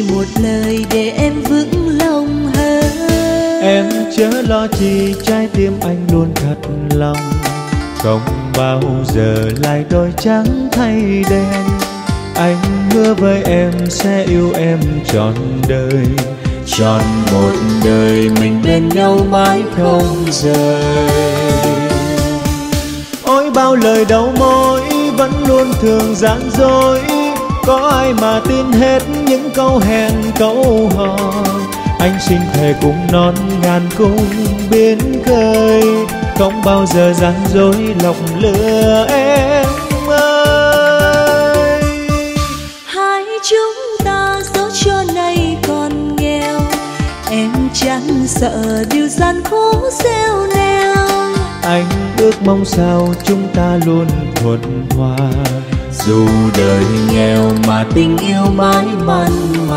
chỉ một lời để em vững lòng hơn. Em chớ lo chi, trái tim anh luôn thật lòng, không bao giờ lại đổi trắng thay đen. Anh hứa với em sẽ yêu em trọn đời, trọn một đời mình bên nhau mãi không rời. Ôi bao lời đầu môi vẫn luôn thường gian dối, có ai mà tin hết những câu hẹn câu hò. Anh xin thề cùng non ngàn cung biến khơi, không bao giờ gian dối lòng lừa em ơi. Hai chúng ta dẫu cho này còn nghèo, em chẳng sợ điều gian khổ gieo neo. Anh ước mong sao chúng ta luôn thuận hòa, dù đời nghèo mà tình yêu mãi mặn mà.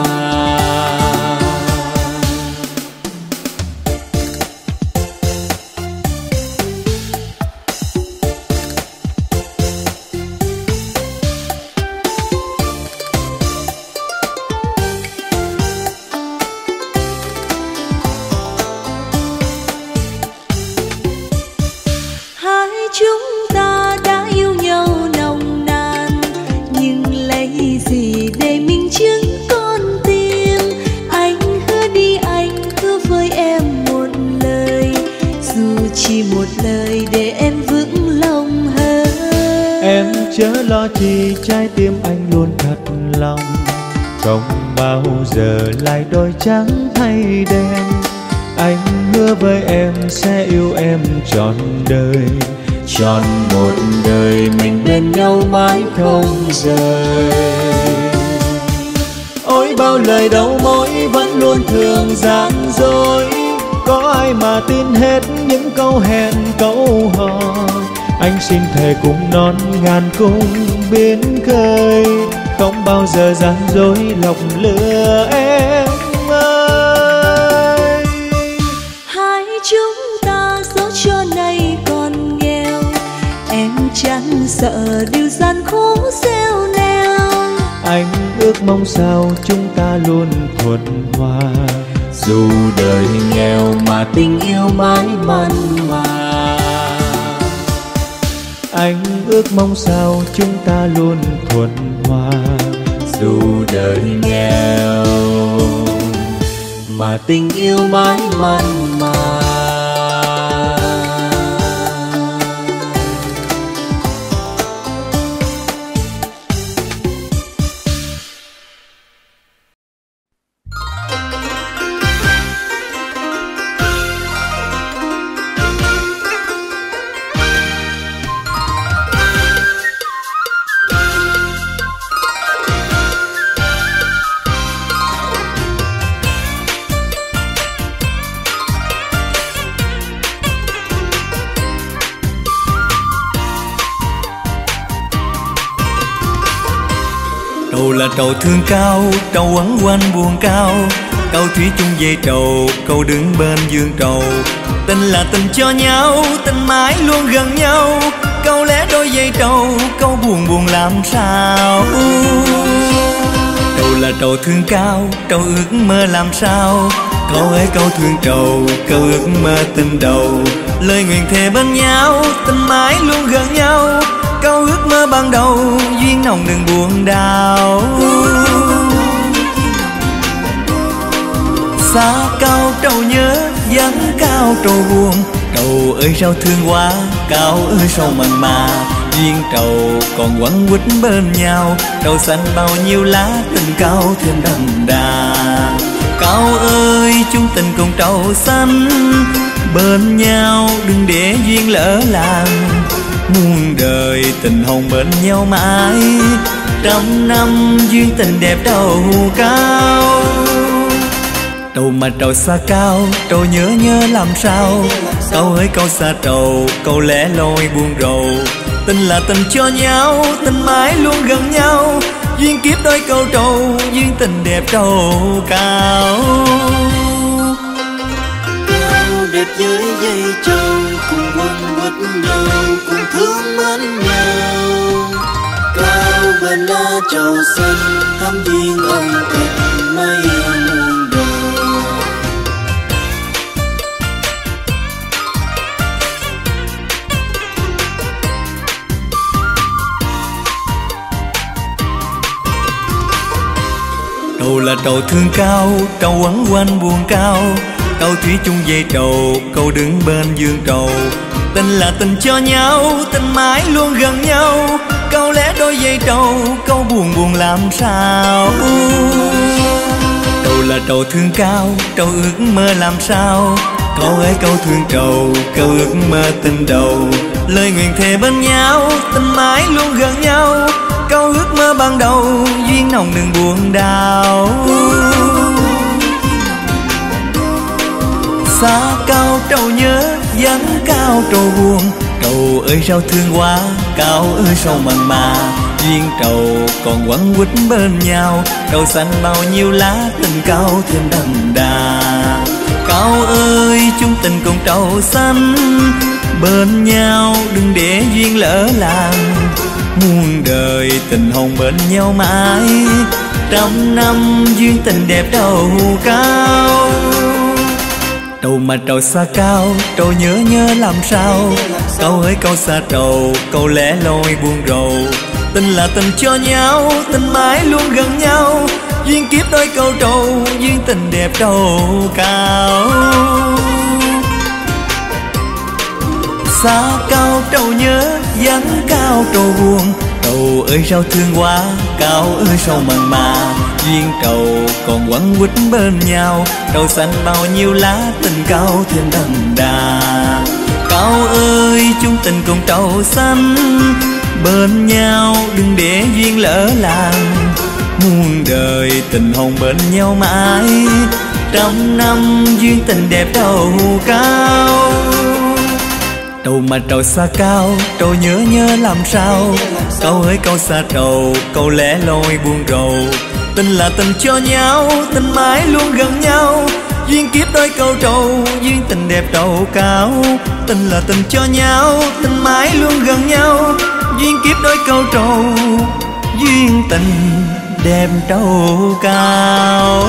Chớ lo chi, trái tim anh luôn thật lòng, không bao giờ lại đổi trắng thay đen. Anh hứa với em sẽ yêu em trọn đời, trọn một đời mình bên nhau mãi không rời. Ôi bao lời đầu môi vẫn luôn thường gian dối, có ai mà tin hết những câu hẹn câu hò. Anh xin thề cùng non ngàn cung biến khơi, không bao giờ gian dối lòng lừa em ơi. Hai chúng ta dẫu cho này còn nghèo, em chẳng sợ điều gian khổ gieo neo. Anh ước mong sao chúng ta luôn thuận hòa, dù đời nghèo mà tình yêu mãi mặn mà. Anh ước mong sao chúng ta luôn thuận hòa, dù đời nghèo mà tình yêu mãi mặn mà. Trầu là trầu thương cao, trầu quấn quanh buồn cao, câu thủy chung về trầu, câu đứng bên dương trầu. Tình là tình cho nhau, tình mãi luôn gần nhau, câu lẽ đôi dây trầu, câu buồn buồn làm sao. Trầu là trầu thương cao, trầu ước mơ làm sao, câu ấy câu thương trầu, câu ước mơ tình đầu. Lời nguyện thề bên nhau, tình mãi luôn gần nhau, câu ước mơ ban đầu, duyên nồng đừng buồn đau. Xa cao trầu nhớ, vắng cao trầu buồn, trầu ơi sao thương quá, cao ơi sao mặn mà. Duyên trầu còn quấn quýt bên nhau, trầu xanh bao nhiêu lá, tình cao thêm đậm đà. Cao ơi chung tình cùng trầu xanh, bên nhau đừng để duyên lỡ làng. Muôn đời tình hồng bên nhau mãi, trăm năm duyên tình đẹp trầu cao. Trầu mà trầu xa cao, trầu nhớ nhớ làm sao, câu ơi câu xa trầu, câu lẽ loi buồn rầu. Tình là tình cho nhau, tình mãi luôn gần nhau, duyên kiếp đôi câu trầu, duyên tình đẹp trầu cao. Cao đẹp với dây trầu, cùng quấn quýt nhau, cùng thương mến nhau. Cao bên lá trầu xanh, thắm duyên ân tình mây Trầu là trầu thương cao, trầu quấn quanh buồn cao. Câu thủy chung dây trầu, câu đứng bên dương trầu. Tình là tình cho nhau, tình mãi luôn gần nhau. Câu lẽ đôi dây trầu, câu buồn buồn làm sao. Trầu là trầu thương cao, trầu ước mơ làm sao. Câu ấy câu thương trầu, câu ước mơ tình đầu. Lời nguyện thề bên nhau, tình mãi luôn gần nhau. Câu ước mơ ban đầu, duyên nồng đừng buồn đau. Xa cao trầu nhớ, vắng cao trầu buồn. Trầu ơi sao thương quá, cao ơi sao mặn mà. Duyên trầu còn quấn quýt bên nhau. Trầu xanh bao nhiêu lá, tình cao thêm đậm đà. Cao ơi chung tình cùng trầu xanh bên nhau, đừng để duyên lỡ làng. Muôn đời tình hồn bên nhau mãi, trăm năm duyên tình đẹp trầu cao. Trầu mà trầu xa cao, trầu nhớ nhớ làm sao. Câu ơi câu xa trầu, câu lẻ loi buồn rầu. Tình là tình cho nhau, tình mãi luôn gần nhau. Duyên kiếp đôi câu trầu, duyên tình đẹp trầu cao. Xa cao trầu nhớ, vắng cao trầu buồn. Trầu ơi sao thương quá, cao ơi sao mặn mà. Duyên trầu còn quấn quýt bên nhau. Trầu xanh bao nhiêu lá, tình cao thêm đậm đà. Cao ơi chung tình cùng trầu xanh bên nhau, đừng để duyên lỡ làng. Muôn đời tình hồn bên nhau mãi, trăm năm duyên tình đẹp trầu cao. Trầu mà trầu xa cao, trầu nhớ nhớ làm sao. Câu ơi câu xa trầu, câu lẻ loi buồn rầu. Tình là tình cho nhau, tình mãi luôn gần nhau. Duyên kiếp đôi câu trầu, duyên tình đẹp trầu cao. Tình là tình cho nhau, tình mãi luôn gần nhau. Duyên kiếp đôi câu trầu, duyên tình đẹp trầu cao.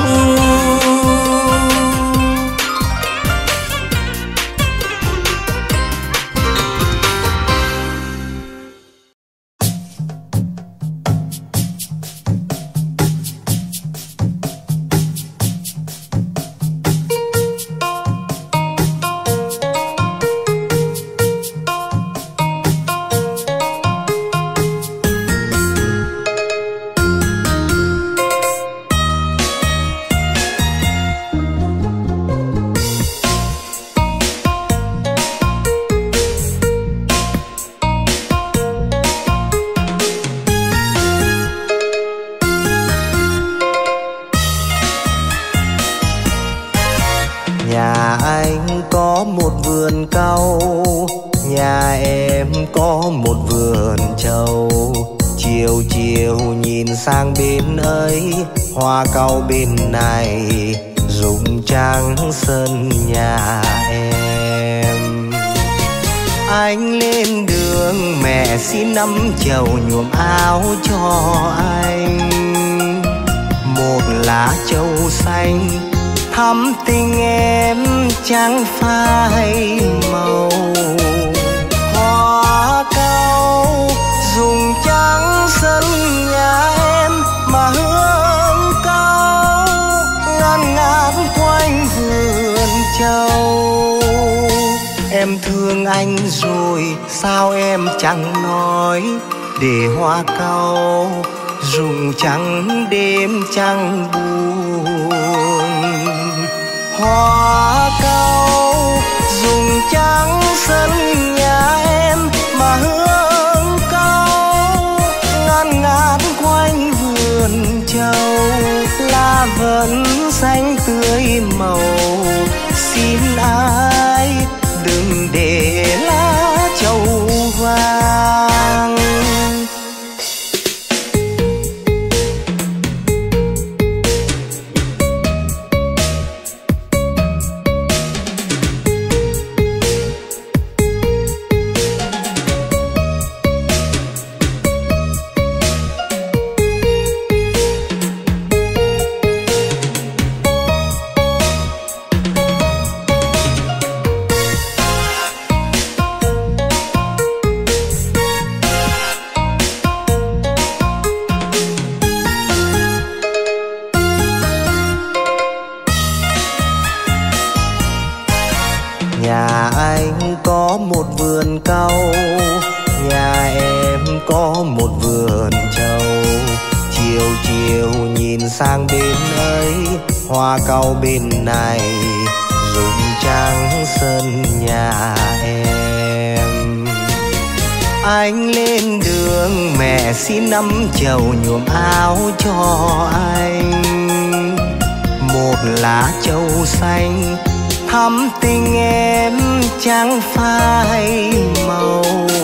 Nhà anh có một vườn cau, nhà em có một vườn trầu. Chiều chiều nhìn sang bên ấy, hoa cau bên này rụng trắng sân nhà em. Anh lên đường mẹ xin 5 chầu nhuộm áo cho anh. Một lá trầu xanh thắm tình em chẳng phai màu. Hoa cau rụng trắng sân nhà em, mà hương cau ngàn ngát quanh vườn trầu. Em thương anh rồi sao em chẳng nói, để hoa cau rụng trắng đêm chẳng buồn. Hoa cau rụng trắng sân nhà em, mà hương cau ngàn ngát quanh vườn trầu. Lá vẫn xanh tươi màu, xin ai đừng để lá trầu vàng. sang bên ấy, hoa cau bên này, rụng trắng sân nhà em. Anh lên đường mẹ xin 5 chầu nhuộm áo cho anh, một lá châu xanh thắm tình em chẳng phai màu.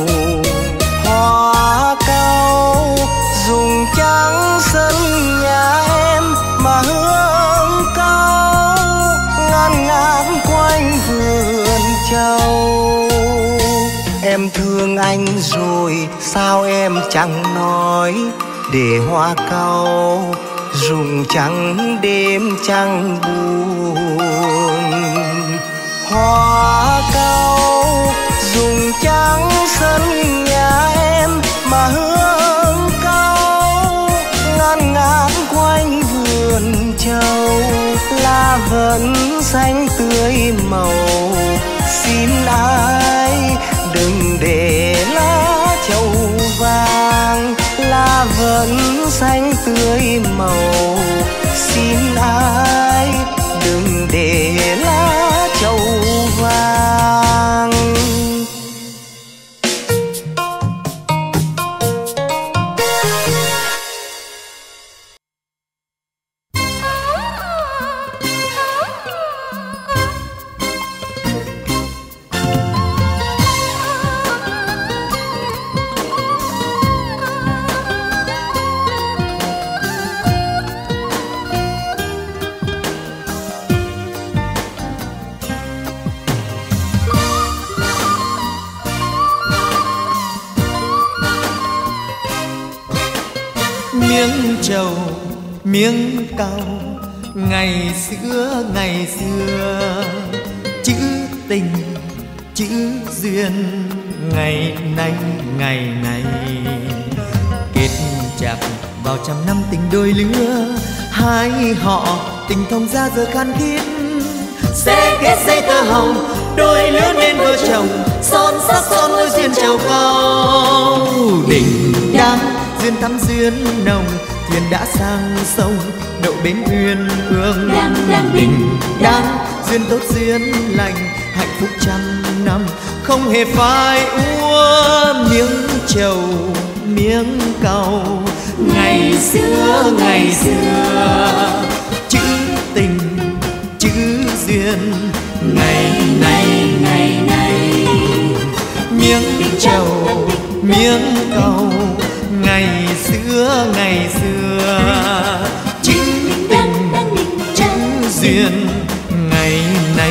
Hoa cau rụng trắng sân nhà em, mà hương cau ngàn ngát quanh vườn châu. Em thương anh rồi sao em chẳng nói, để hoa cau rụng trắng đêm chẳng buồn. Hoa cau rụng trắng sân nhà em, mà hương cau ngàn ngát quanh vườn châu. Lá vẫn xanh tươi màu, xin ai đừng để lá châu vàng. Lá vẫn xanh tươi màu, xin ai đừng để lá châu vàng. Miếng trầu miếng cau ngày xưa chữ tình chữ duyên ngày nay kết chặt vào trăm năm tình đôi lứa. Hai họ tình thông ra giờ khan thiết, sẽ kết dây tơ hồng đôi lứa nên vợ chồng. Son sắc son môi duyên trầu cao, đình đám duyên thắm duyên nồng. Thuyền đã sang sông đậu bến uyên ương, đình đám duyên tốt duyên lành, hạnh phúc trăm năm không hề phai úa. Miếng trầu miếng cau ngày xưa chữ tình chữ duyên ngày nay. Miếng trầu miếng cau ngày xưa chữ tình chữ duyên ngày nay.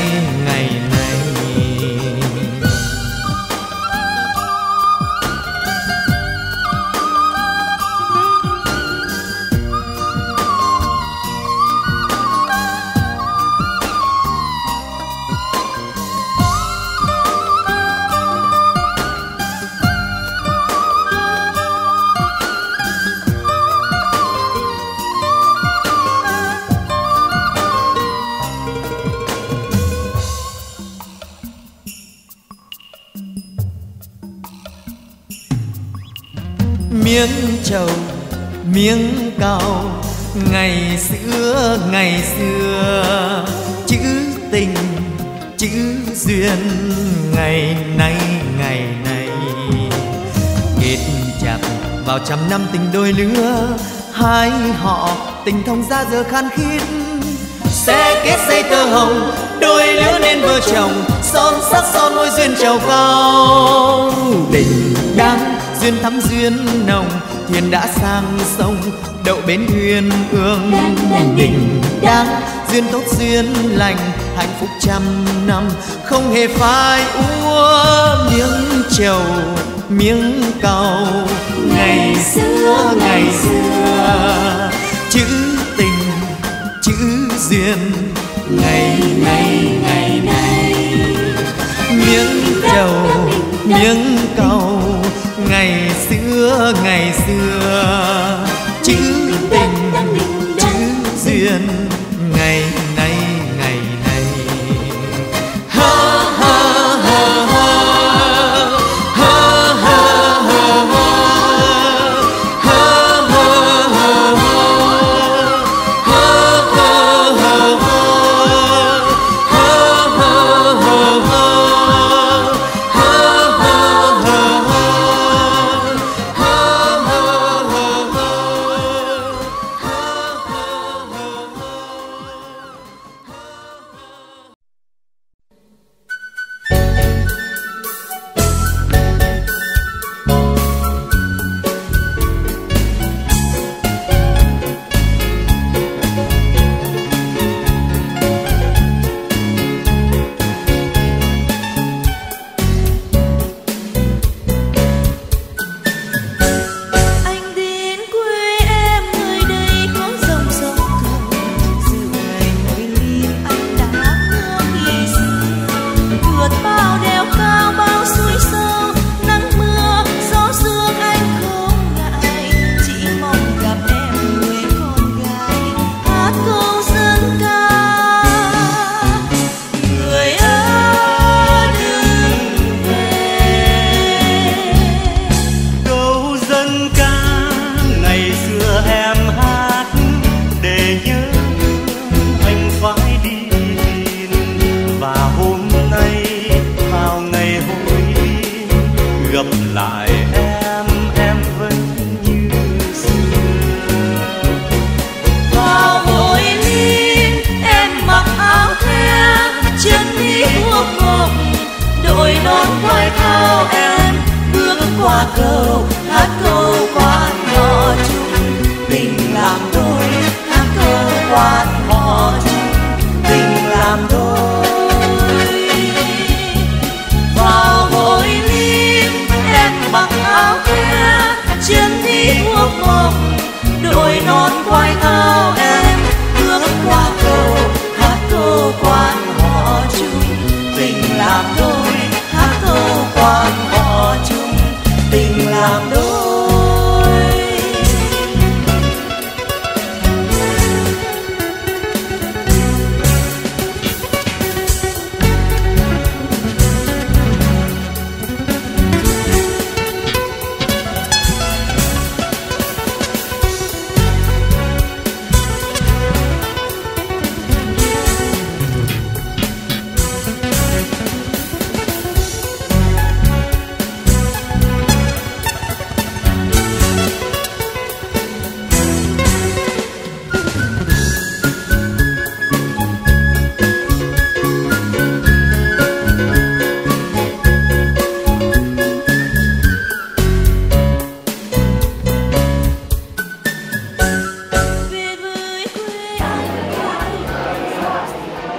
Miếng trầu miếng cau ngày xưa chữ tình chữ duyên ngày nay. Kết chặt vào trăm năm tình đôi lứa, hai họ tình thông ra giờ khan khít, sẽ kết dây tơ hồng đôi lứa nên vợ chồng. Son sắc son môi duyên trầu cao, đình đám duyên thắm duyên nồng. Thuyền đã sang sông đậu bến uyên ương, đình đám duyên tốt duyên lành, hạnh phúc trăm năm không hề phai úa. Miếng trầu miếng cau ngày xưa chữ tình chữ duyên ngày nay. Miếng trầu miếng cau ngày xưa chữ tình chữ duyên ngày nay. Ha ha ha ha ha ha ha ha ha ha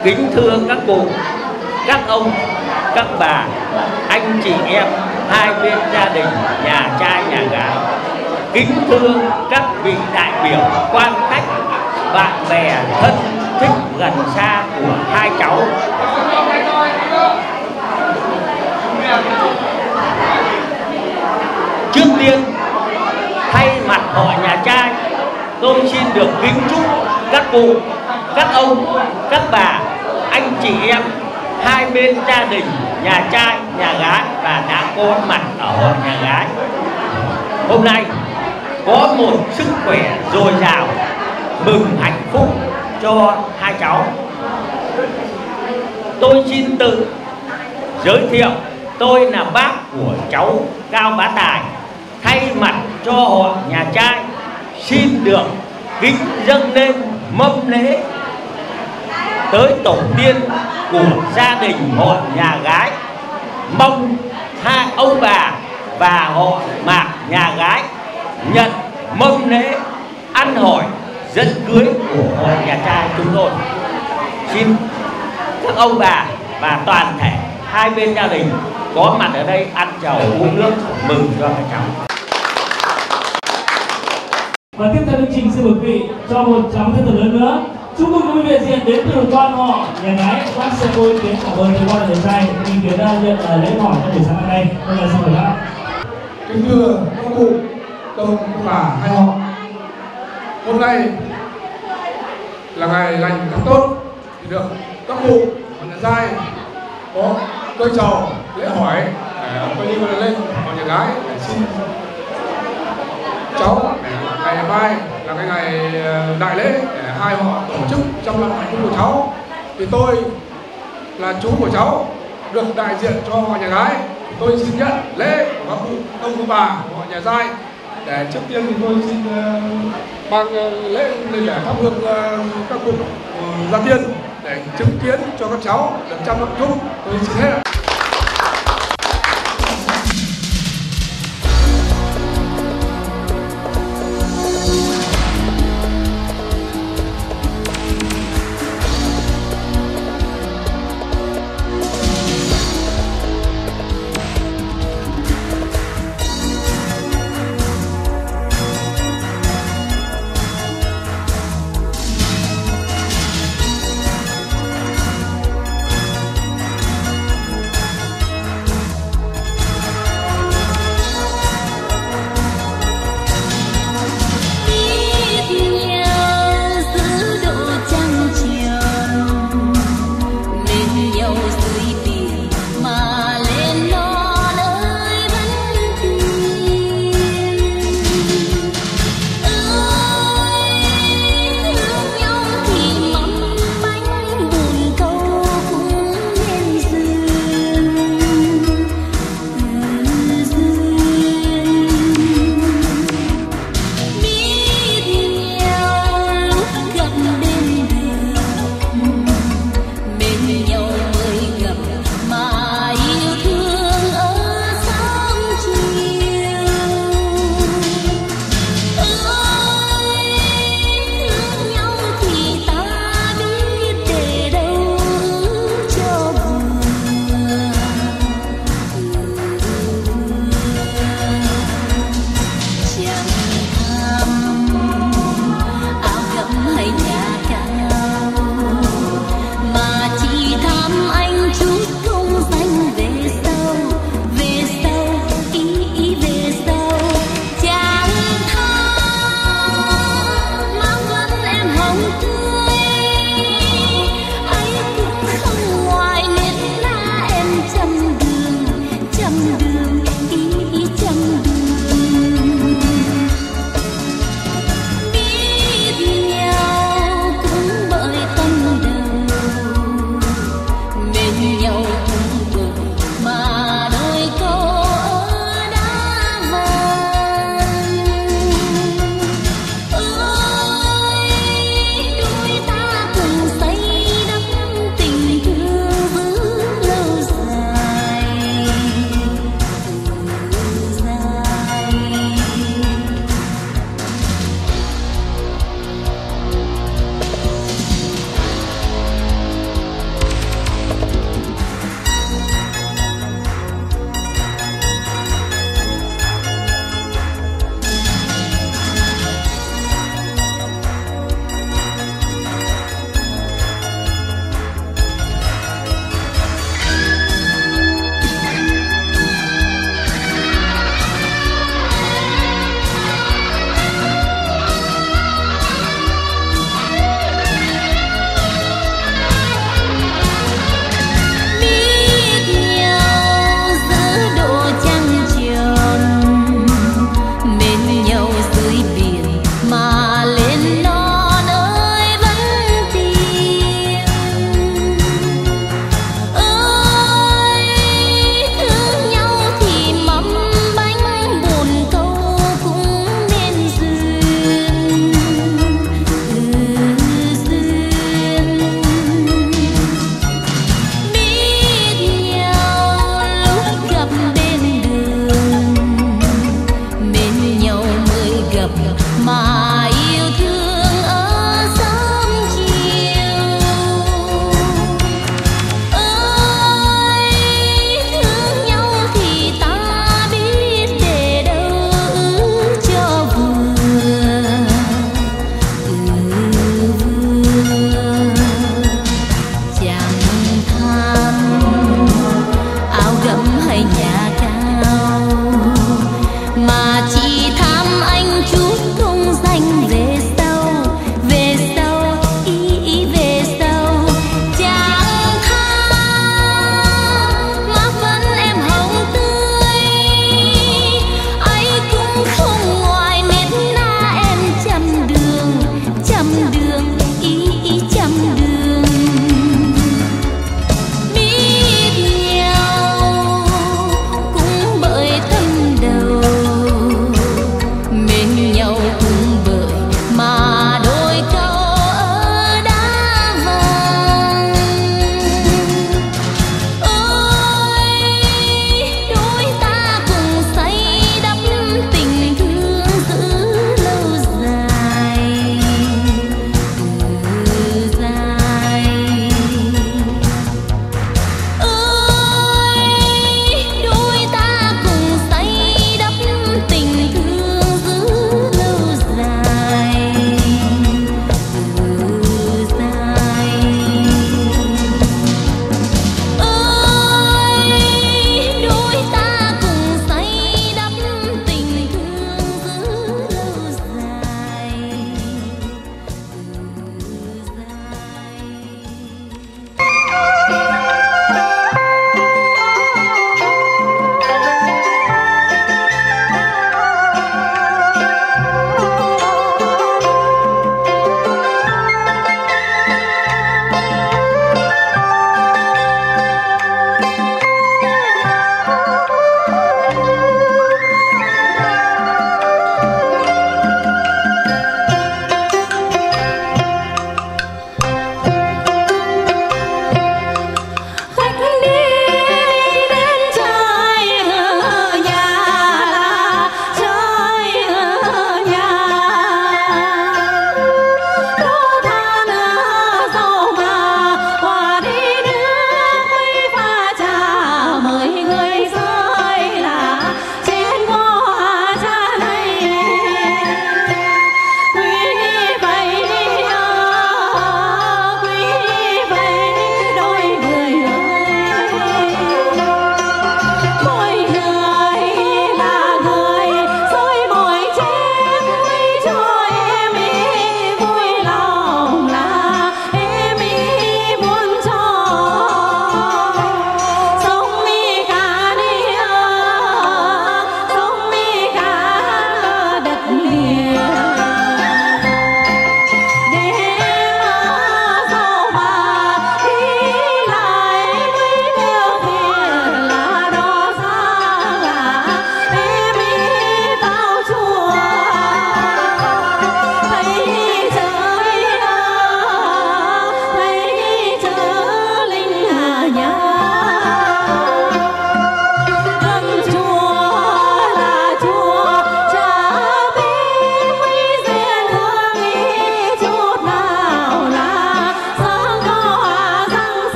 Kính thưa các cụ, các ông, các bà, anh chị em hai bên gia đình, nhà trai nhà gái. Kính thưa các vị đại biểu, quan khách, bạn bè thân thích gần xa của hai cháu. Trước tiên, thay mặt họ nhà trai, tôi xin được kính chúc các cụ, các ông, các bà, anh chị em hai bên gia đình, nhà trai, nhà gái và đã có mặt ở họ nhà gái hôm nay có một sức khỏe dồi dào, mừng hạnh phúc cho hai cháu. Tôi xin tự giới thiệu, tôi là bác của cháu Cao Bá Tài, thay mặt cho họ nhà trai xin được kính dâng lên mâm lễ tới tổ tiên của gia đình họ nhà gái. Mong hai ông bà và họ Mạc nhà gái nhận mâm lễ ăn hỏi dẫn cưới của họ nhà trai chúng tôi. Xin các ông bà và toàn thể hai bên gia đình có mặt ở đây ăn chầu uống nước mừng cho các cháu. Và tiếp theo chương trình xin mời quý vị cho một tràng thân thật lớn nữa. Chúc mừng quý vị đại diện đến từ quan họ nhà gái. Bác sẽ vô ý kiến cảm ơn quan nhà trai ý kiến nhận lễ hỏi trong buổi sáng hôm nay. Bây giờ xin mời bác. Kính thưa các cụ, ông bà hai họ, hôm nay là ngày lành tháng tốt thì được các cụ và nhà trai có cơ trầu lễ hỏi để coi như là lên họ nhà gái để xin cháu ngày mai là cái ngày đại lễ để hai họ tổ chức trong lòng hạnh phúc của cháu. Thì tôi là chú của cháu được đại diện cho họ nhà gái, tôi xin nhận lễ của các cụ ông cụ bà của họ nhà trai. Để trước tiên thì tôi xin mang lễ lên để thắp hương các cụ gia tiên để chứng kiến cho các cháu được chăm hạnh phúc. Tôi xin hết ạ.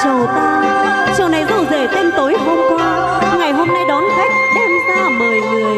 chầu ta. Chầu này rượu rể tên tối hôm qua, ngày hôm nay đón khách đem ra mời người.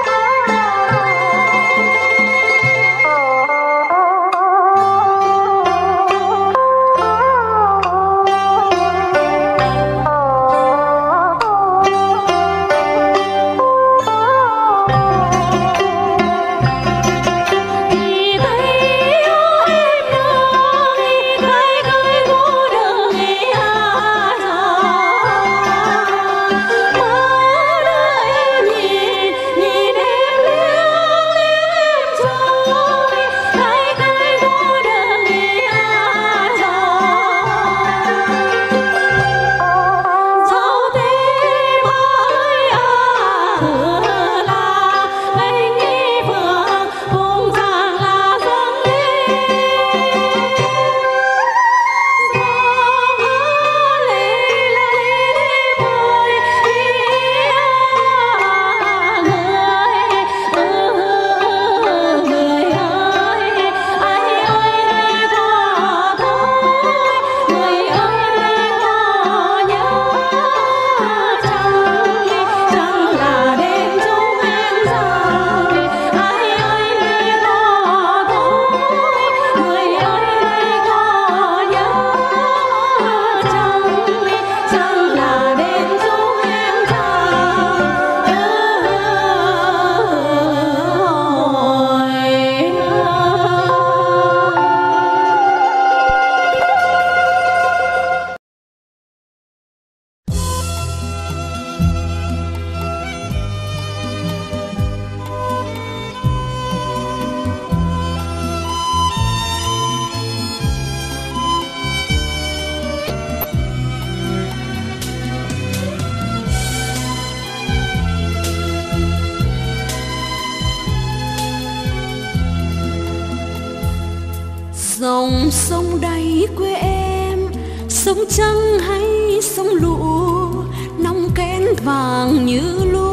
Dòng sông đầy quê em, sông trắng hay sông lũ, nong kén vàng như lũ,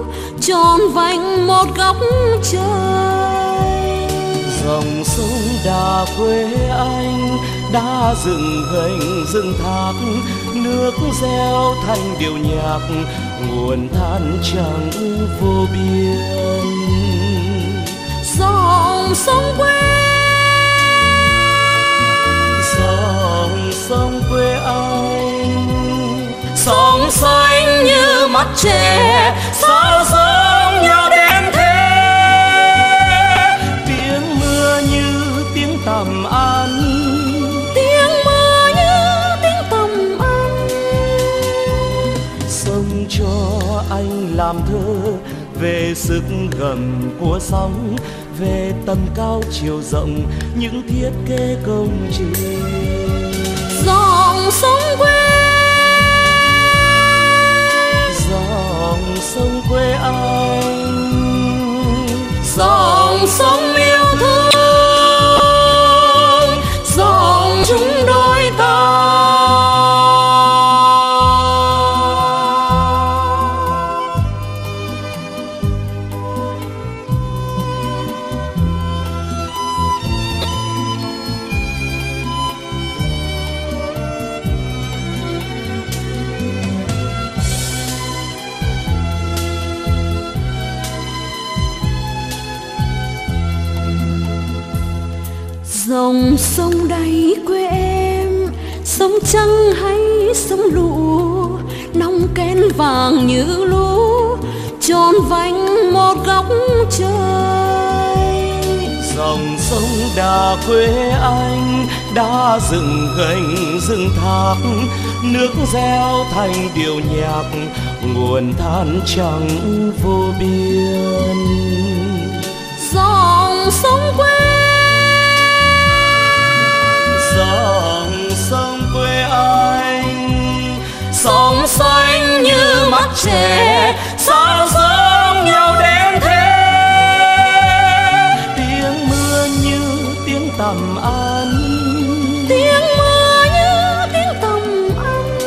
tròn vành một góc trời. Dòng sông Đà quê anh đã dựng gành dựng thác, nước reo thành điệu nhạc, nguồn than trắng vô biên. Dòng sông quê, dòng sông quê anh, sông xanh như mắt trẻ, sao giống nhau đến thế. Tiếng mưa như tiếng tầm ăn, tiếng mưa như tiếng tầm ăn. Sông cho anh làm thơ về sức gầm của sóng, về tầm cao chiều rộng những thiết kế công trình. Dòng sông quê, dòng sông quê anh, dòng sông yêu thương, dòng chúng đôi ta. Dòng sông đầy quê em, sông trắng hay sông lũ, nong kén vàng như lũ, tròn vành một góc trời. Dòng sông Đà quê anh đã dựng gành dựng thác, nước reo thành điệu nhạc, nguồn than trắng vô biên. Dòng sông quê, dòng sông quê anh, sông xanh như mắt trẻ, sao giống nhau đến thế. Tiếng mưa như tiếng tầm ăn, tiếng mưa như tiếng tầm ăn.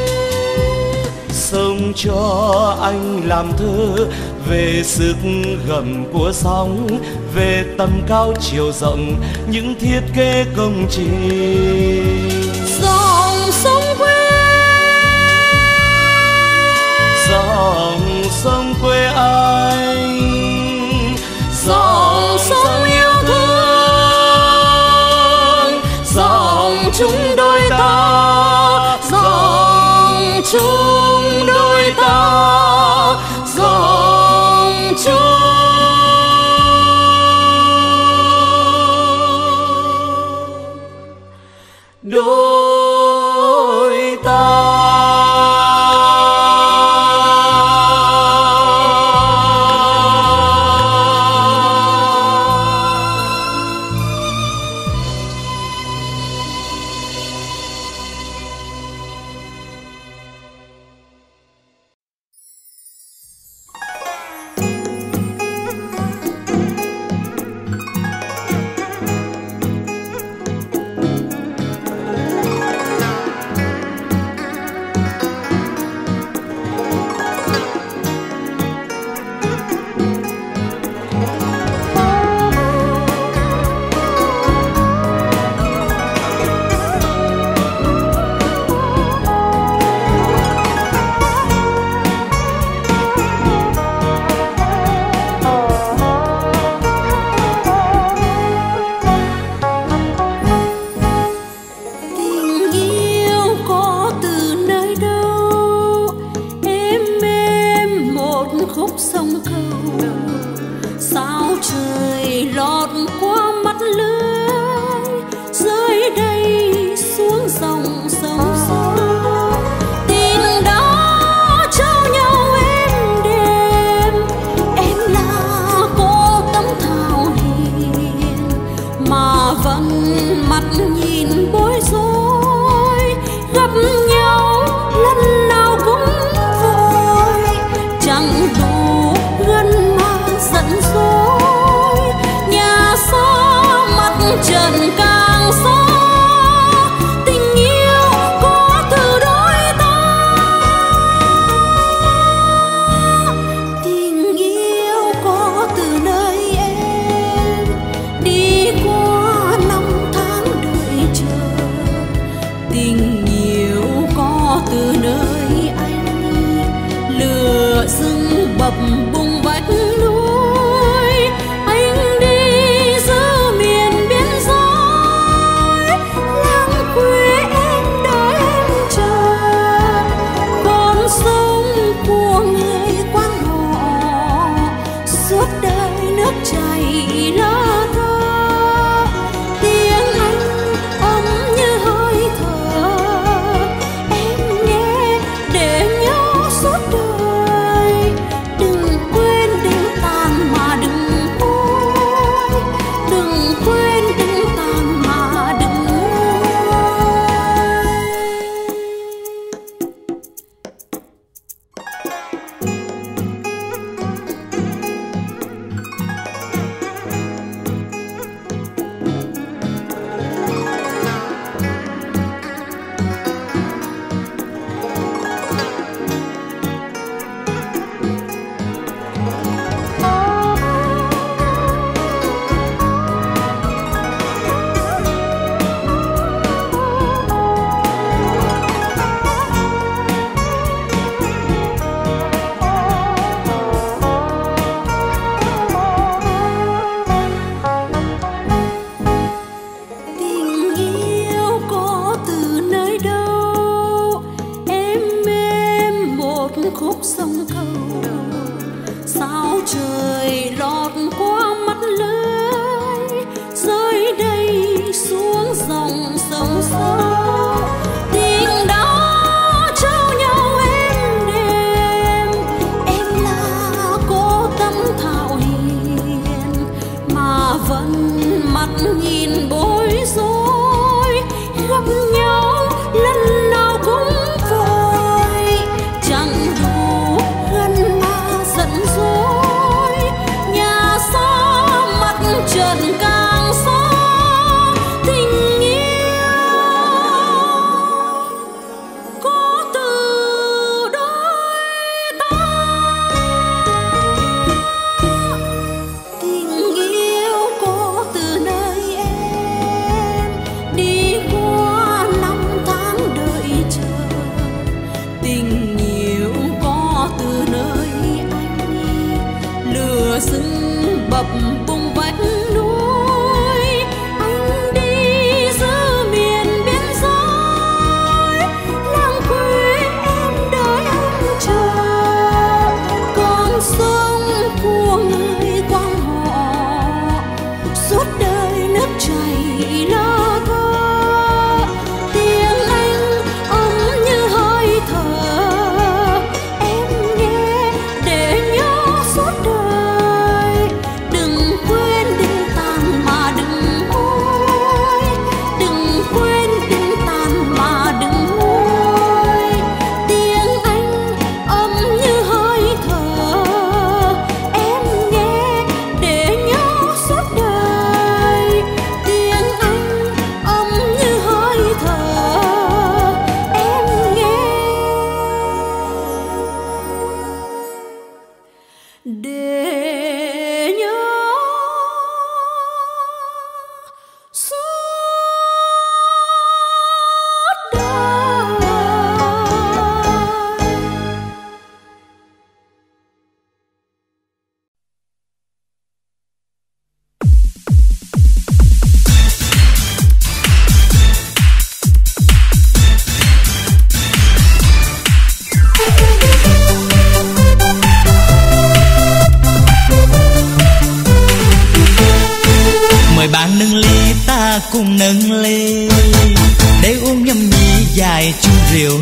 Sông cho anh làm thơ về sức gầm của sóng, về tầm cao chiều rộng những thiết kế công trình. Dòng sông quê, dòng trôi. Đôi ta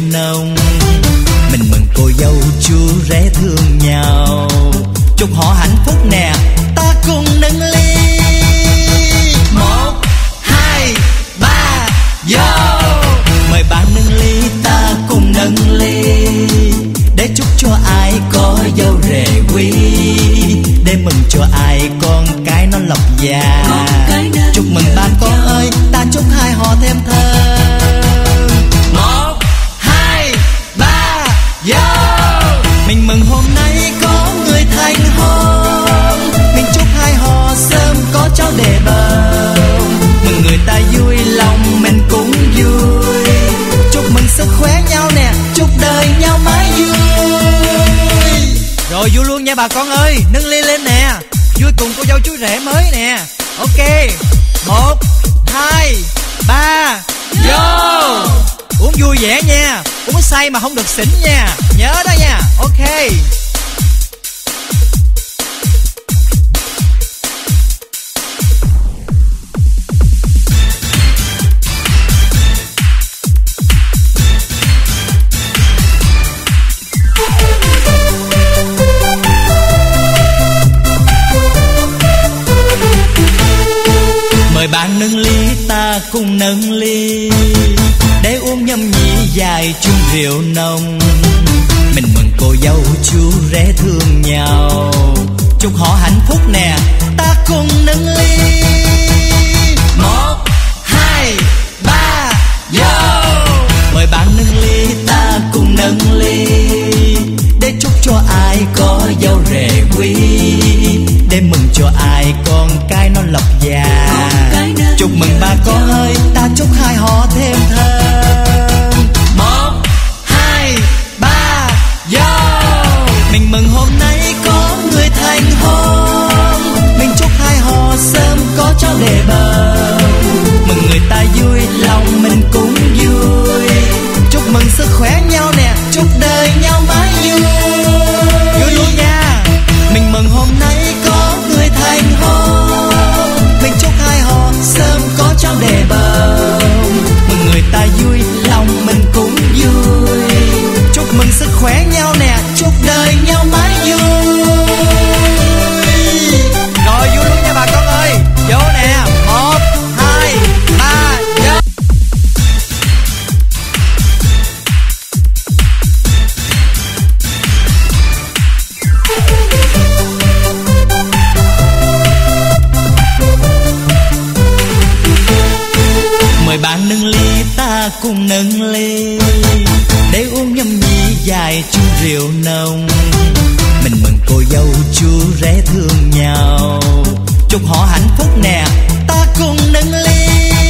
nồng. Mình mừng cô dâu chú rể thương nhau, chúc họ hạnh phúc nè, ta cùng nâng ly. 1, 2, 3, vô. Mời bạn nâng ly, ta cùng nâng ly, để chúc cho ai có dâu rể quý, để mừng cho ai con cái nó lộc già. Chúc mừng ba con ơi, ta chúc hai họ thêm thơm. 1, 2, 3, vô. Mình mừng hôm nay có người thành hôn, mình chúc hai họ sớm có cháu để bầu. Mừng người ta vui lòng mình cũng vui, chúc mừng sức khỏe nhau nè, chúc đời nhau mãi vui. Rồi vui luôn nha bà con ơi, nâng ly lên nè, vui cùng cô dâu chú rể mới nè. Ok, 1, 2, 3, vô. Uống vui vẻ nha, uống say mà không được xỉn nha, nhớ đó nha. Ok. Mời bạn nâng ly, ta cùng nâng ly, để uống nhâm nhi dài chung rượu nồng. Mình mừng cô dâu chú rể thương nhau, chúc họ hạnh phúc nè, ta cùng nâng ly. 1, 2, 3, vô. Mời bạn nâng ly, ta cùng nâng ly, để chúc cho ai có dâu rể quý, để mừng cho ai con cái nó lộc già. Chúc mừng ba con ơi, ta chúc hai họ thêm thơm. 1, 2, 3, vô. Mình mừng hôm nay có người thành hôn, mình chúc hai họ sớm có cháu để bầu. Mừng người ta vui lòng mình cũng vui, chúc mừng sức khỏe nhau nè, chúc đời nhau mãi vui. Vui luôn nha. Mình mừng hôm nay có người thành hôn, mình chúc hai họ sớm có cháu để bầu. Mừng người ta vui lòng mình cũng vui, chúc mừng sức khỏe nhau nè, chúc đời nhau mãi vui. Rồi vui luôn nha bà con ơi, vô nè. 1, 2, 3, vô. Mời bạn nâng ly, ta cùng nâng ly, để uống nhâm nhi dài chung rượu nồng. Mình mừng cô dâu chú rể thương nhau, chúc họ hạnh phúc nè, ta cùng nâng ly.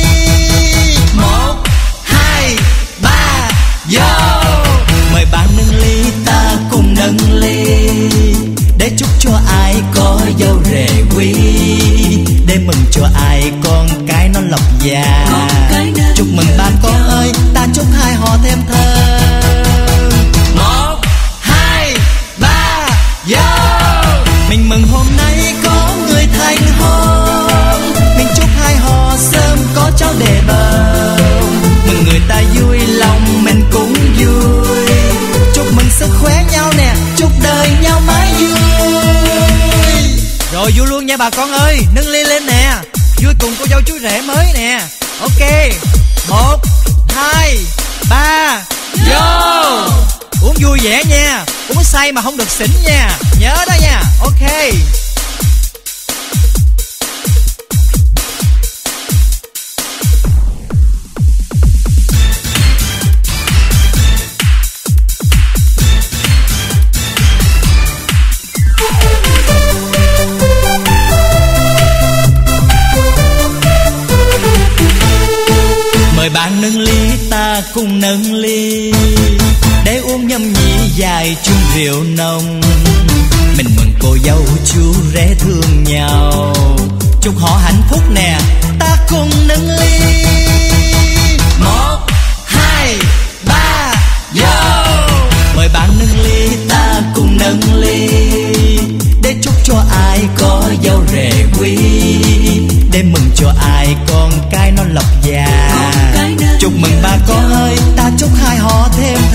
1, 2, 3, vô. Mời bạn nâng ly, ta cùng nâng ly, để chúc cho ai có dâu rể quý, để mừng cho ai con cái nó lộc già. Chúc mừng ba con ơi, ta chúc hai họ thêm thơm. 1, 2, 3, vô. Mình mừng hôm nay có người thành hôn, mình chúc hai họ sớm có cháu để bầu. Mừng người ta vui lòng mình cũng vui, chúc mừng sức khỏe nhau nè, chúc đời nhau mãi vui. Rồi vui luôn nha bà con ơi, nâng ly lên nè, vui cùng cô dâu chú rể mới nè. Ok, 1, 2, 3, vô. Uống vui vẻ nha, uống say mà không được xỉn nha, nhớ đó nha. Ok. Mời bạn nâng ly, ta cùng nâng ly, để uống nhâm nhi dài chung rượu nồng. Mình mừng cô dâu chú rể thương nhau, chúc họ hạnh phúc nè, ta cùng nâng ly. 1, 2, 3, vô. Mời bạn nâng ly, ta cùng nâng ly, để chúc cho ai có dâu rể quý, để mừng cho ai con cái nó lộc già. Chúc mừng ba con ơi, ta chúc hai họ thêm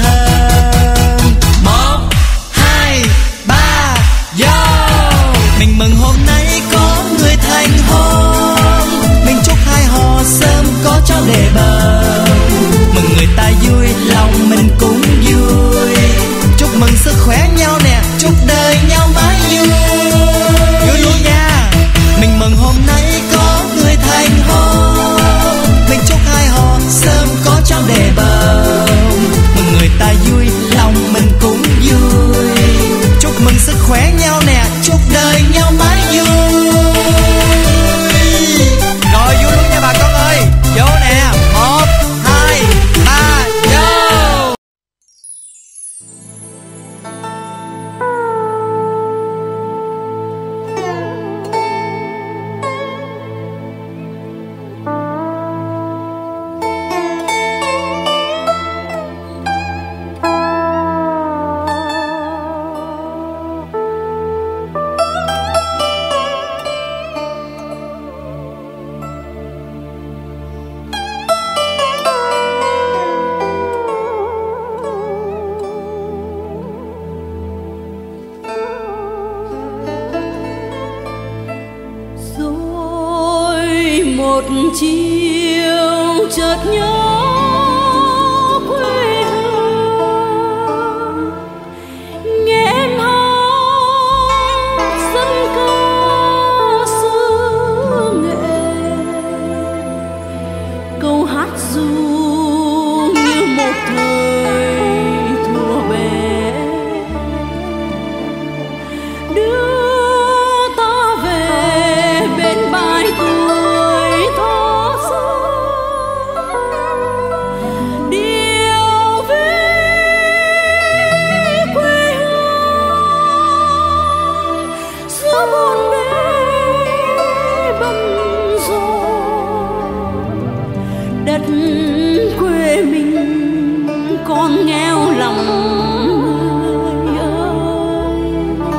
lòng mình cũng vui. Chúc mừng sức khỏe nhau nè, chúc đời nhau mãi vui. Rồi vui luôn nha bà con ơi. Vô nè, 1, 2, 3, vô. Một chiều chợt nhớ quê hương, nghe em hát dân ca xứ nghệ, câu hát ru như một thời thuở bé, đưa ta về bên bãi tuổi đất quê mình còn nghèo lòng người ơi.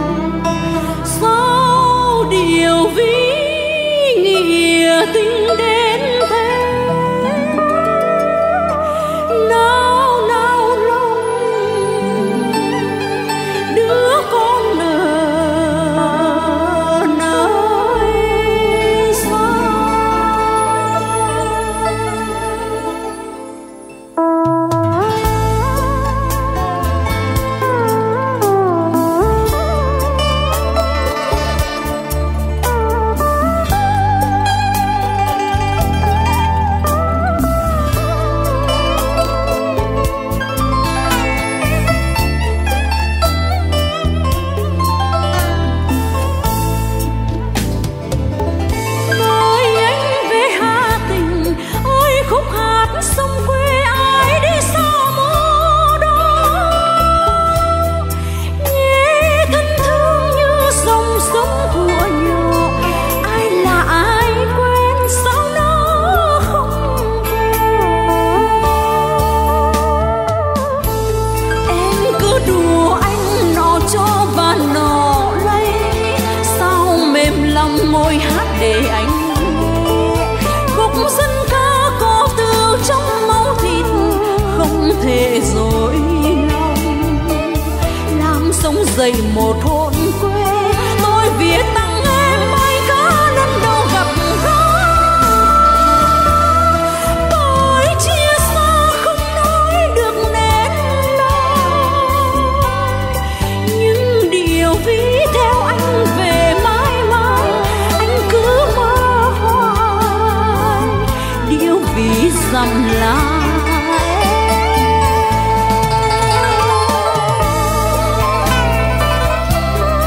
Sao điều ví nghĩa tình đến thế, nào nào lòng đứa con nơi xa. Môi hát để anh khúc dân ca có từ trong máu thịt, không thể dối lòng làm sống dậy một hồn quê. Tôi viết tặng em bài ca lần đầu gặp gỡ, tôi chia xa không nói được nên lời, nhưng điều ví theo anh về mãi mãi, anh cứ mơ hoài điều ví rằng là em.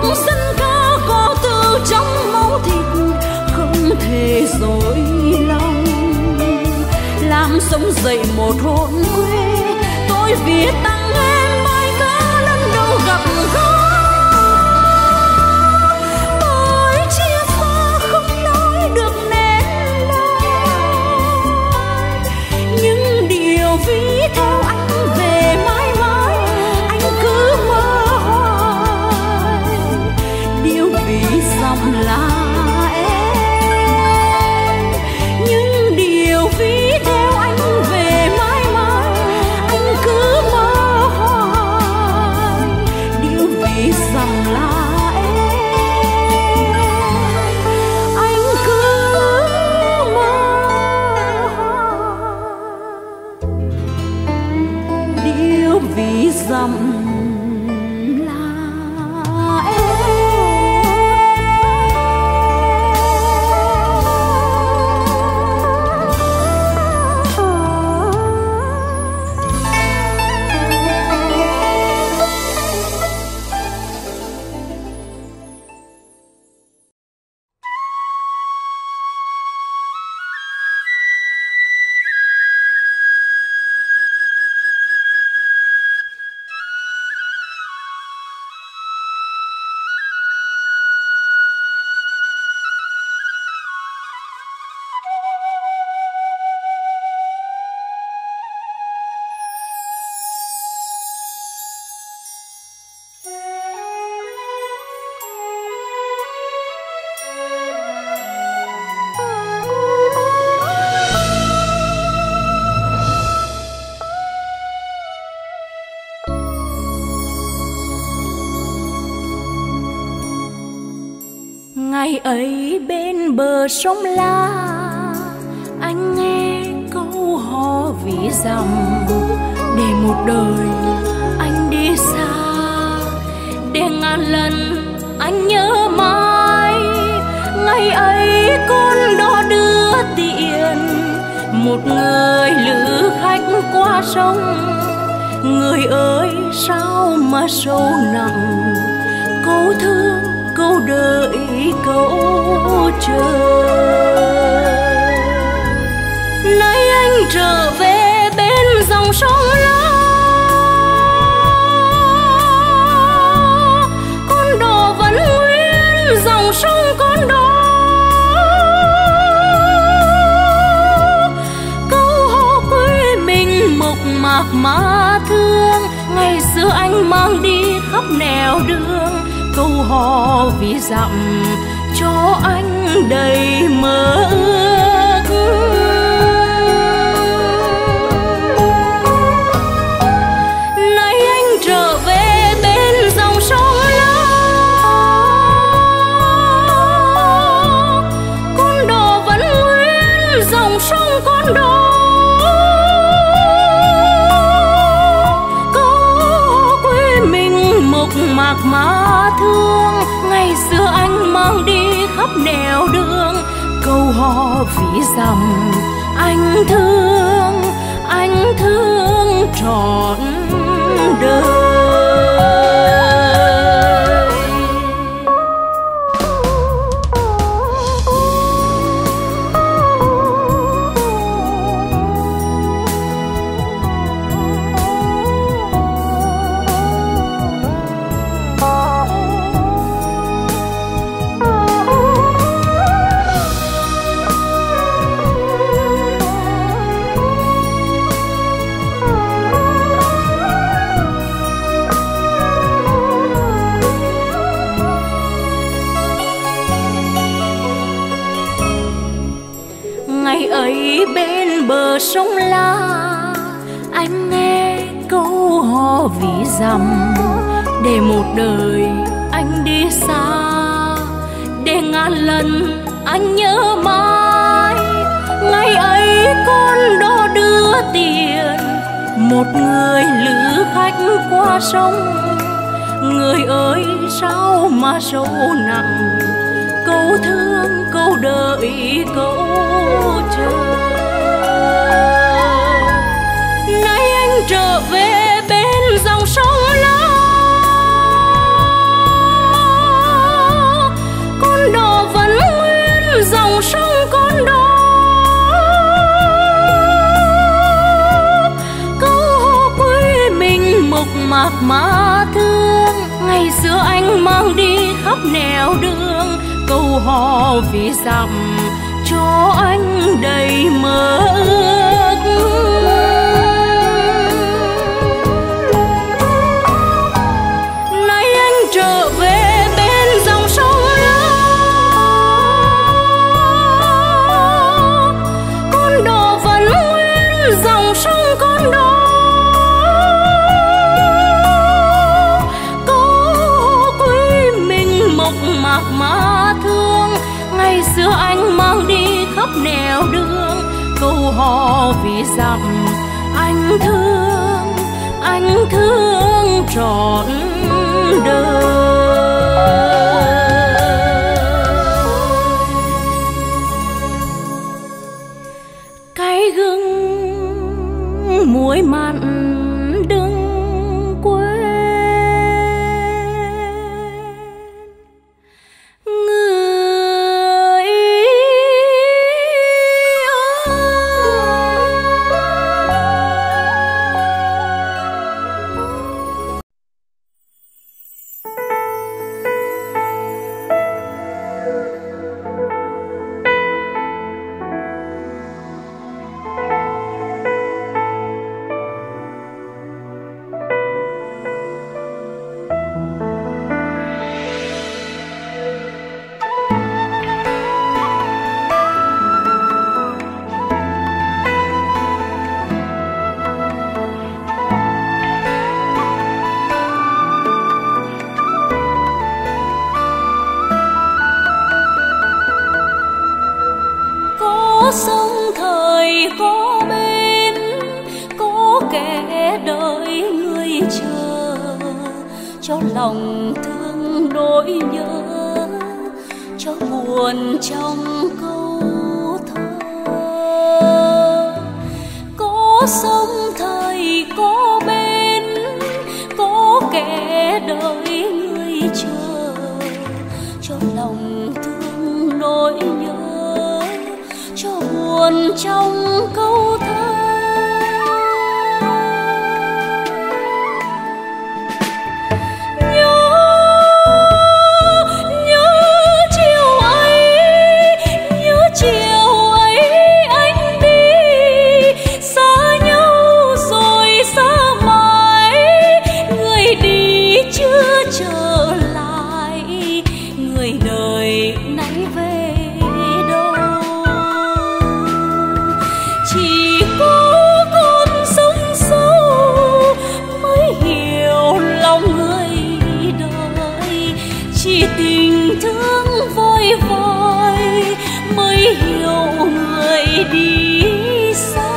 dân ca có từ trong máu thịt, không thể dối lòng. Làm sống dậy một hồn quê, tôi viết tặng em bài ca lần đầu gặp gỡ. Tôi chia xa không nói được nên lời, những điều ví theo anh về mãi mãi, anh cứ mơ hoài. Điều ví dặm là em, những điều ví theo anh về mãi mãi, anh cứ mơ hoài. Điều ví dặm là anh cứ mơ hoài. Điều ví dặm ngày ấy bên bờ sông La, anh nghe câu hò ví dặm để một đời anh đi xa, để ngàn lần anh nhớ mãi. Ngày ấy con đò đưa tiền một người lữ khách qua sông. Người ơi sao mà sâu nặng, câu thương câu đợi câu chờ. Nay anh trở về bên dòng sông La, con đò vẫn nguyên dòng sông con đò. Câu hò quê mình mộc mạc mà thương, ngày xưa anh mang đi khắp nẻo đường. Câu hò ví dặm cho anh đầy mơ ước. Nay anh trở về bên dòng sông La, con đò vẫn nguyên dòng sông con đò. Câu quê mình mộc mạc mà thương, ngày xưa anh mang đi khắp nẻo đường. Câu hò ví dặm anh thương trọn đời. Ngày ấy bên bờ sông La, anh nghe câu hò ví dặm để một đời anh đi xa, để ngàn lần anh nhớ mãi. Ngày ấy con đò đưa tiền một người lữ khách qua sông. Người ơi sao mà sâu nặng, câu thương câu đợi câu chờ. Nay anh trở về bên dòng sông La, mạc má thương. Ngày xưa anh mang đi khắp nẻo đường, câu hò vì dặm cho anh đầy mơ ước. Nay anh trở về bên dòng sông đó, con đò vẫn nguyên dòng sông con đó. Mạc má thương, ngày xưa anh mang đi khắp nẻo đường, câu hò vì dặm anh thương trọn đời. Cái gừng muối mặn đừng quên, sông thời có bên, có kẻ đợi người chờ, cho lòng thương nỗi nhớ, cho buồn trong câu thơ. Có sông thời có bên, có kẻ đợi người chờ, cho lòng thương nỗi nhớ, cho buồn trong câu thơ. Nhớ chiều ấy anh đi xa nhau rồi xa mãi, người đi chưa trở lại, người đời nay về đâu. Chỉ có con sông sâu mới hiểu lòng người đời, chỉ tình thương vơi vơi mới hiểu người đi xa.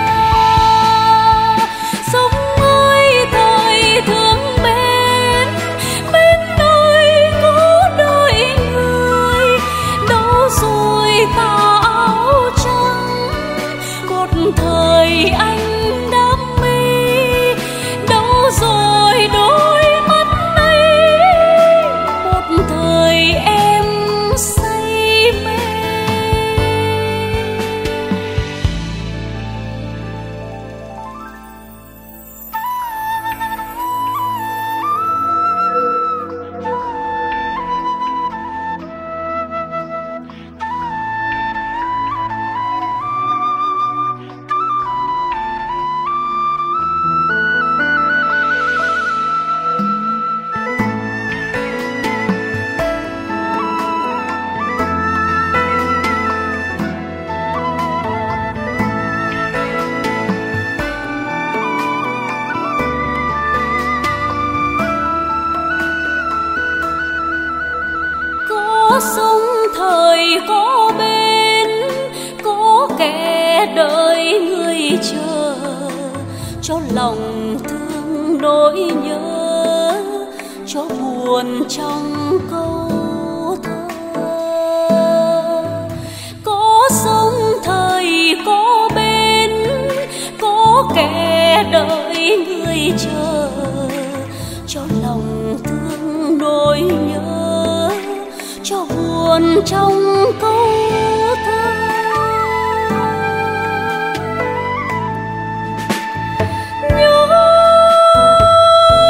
Sông ơi thời thương bên, bên nơi có đợi người, đâu rồi tà áo trắng một thời anh đam mê, đâu rồi đôi mắt ấy một thời em say mê. Có sông thời có bên, có kẻ đợi người chờ, cho lòng thương nỗi nhớ, cho buồn trong câu thơ. Có sông thời có bên, có kẻ đợi người chờ, cho lòng thương nỗi nhớ, cho buồn trong câu thơ. Nhớ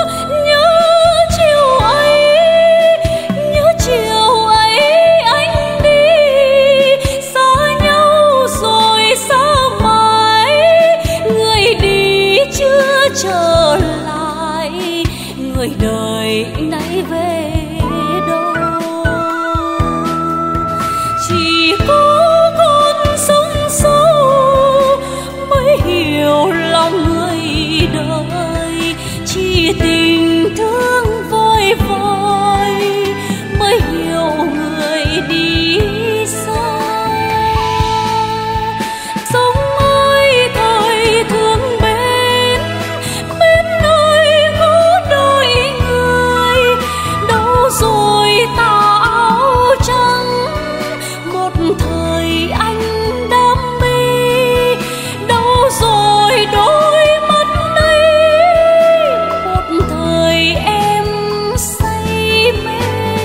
nay về đâu. Chỉ có con sông sâu mới hiểu lòng người đời, chỉ tình thương vơi vơi mới hiểu người đi xa. Sống ơi thời thương bên nơi có đôi người, đâu rồi tà áo trắng một thời anh đam mê, đâu rồi đôi mắt ấy một thời em say mê.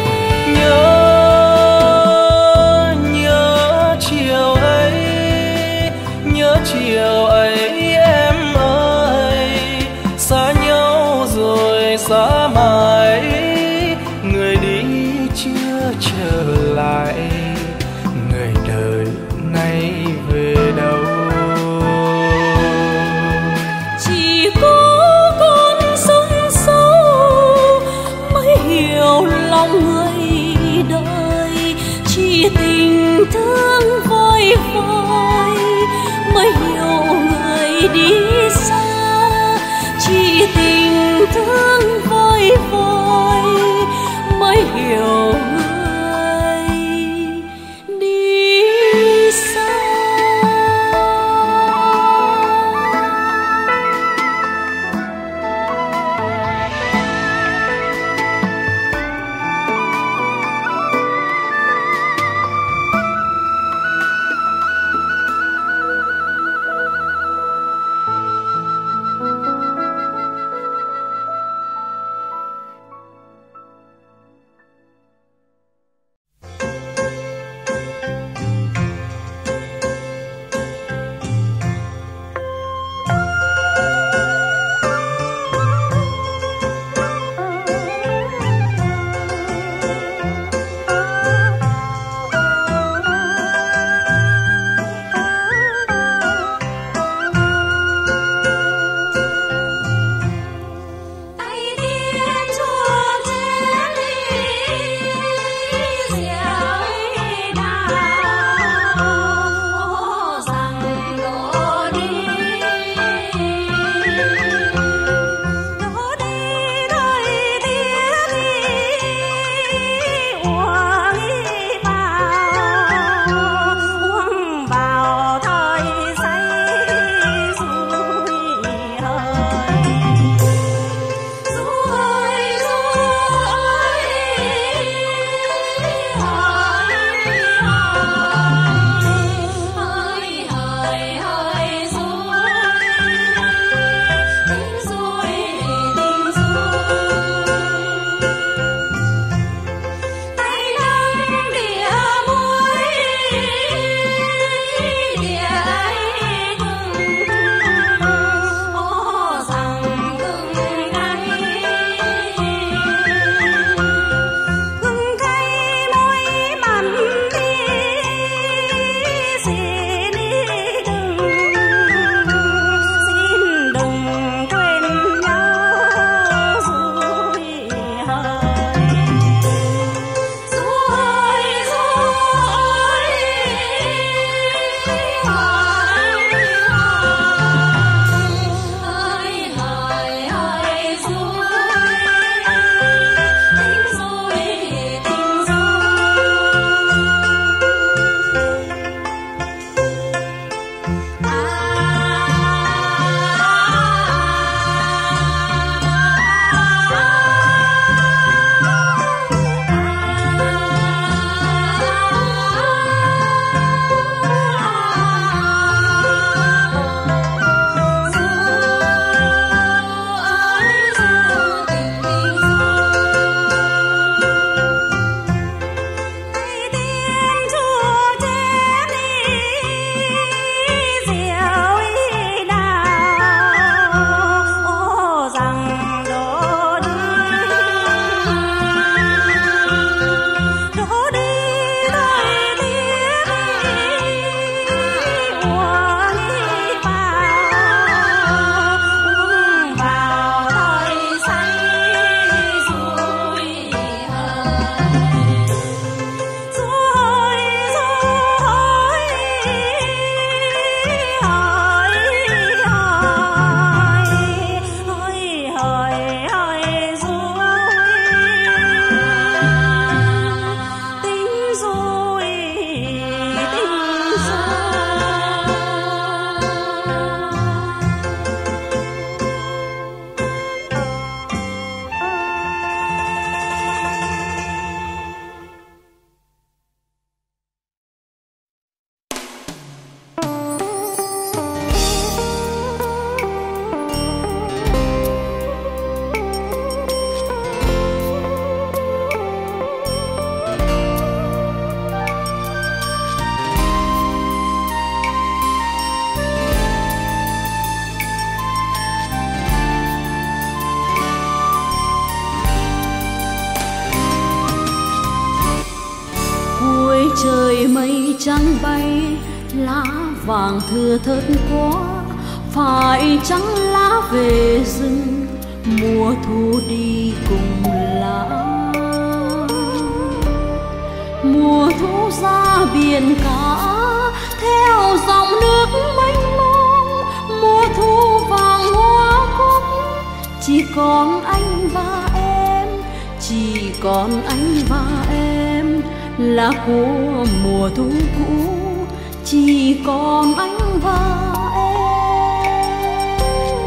Nhớ chiều ấy, nhớ chiều ấy em ơi, xa nhau rồi xa mãi, người đi chưa trở lại, người đời nay về đâu. Chỉ có con sông sâu mới hiểu lòng người đời, chỉ tình thương vơi vơi mới hiểu người đi xa, chỉ tình thương vơi vơi mới hiểu người đi xa. trời mây trắng bay, lá vàng thưa thớt quá, phải chăng lá về rừng, mùa thu đi cùng lá. Mùa thu ra biển cả, theo dòng nước mênh mông, mùa thu vàng hoa cúc, chỉ còn anh và em, chỉ còn anh và em là của mùa thu cũ, chỉ còn anh và em.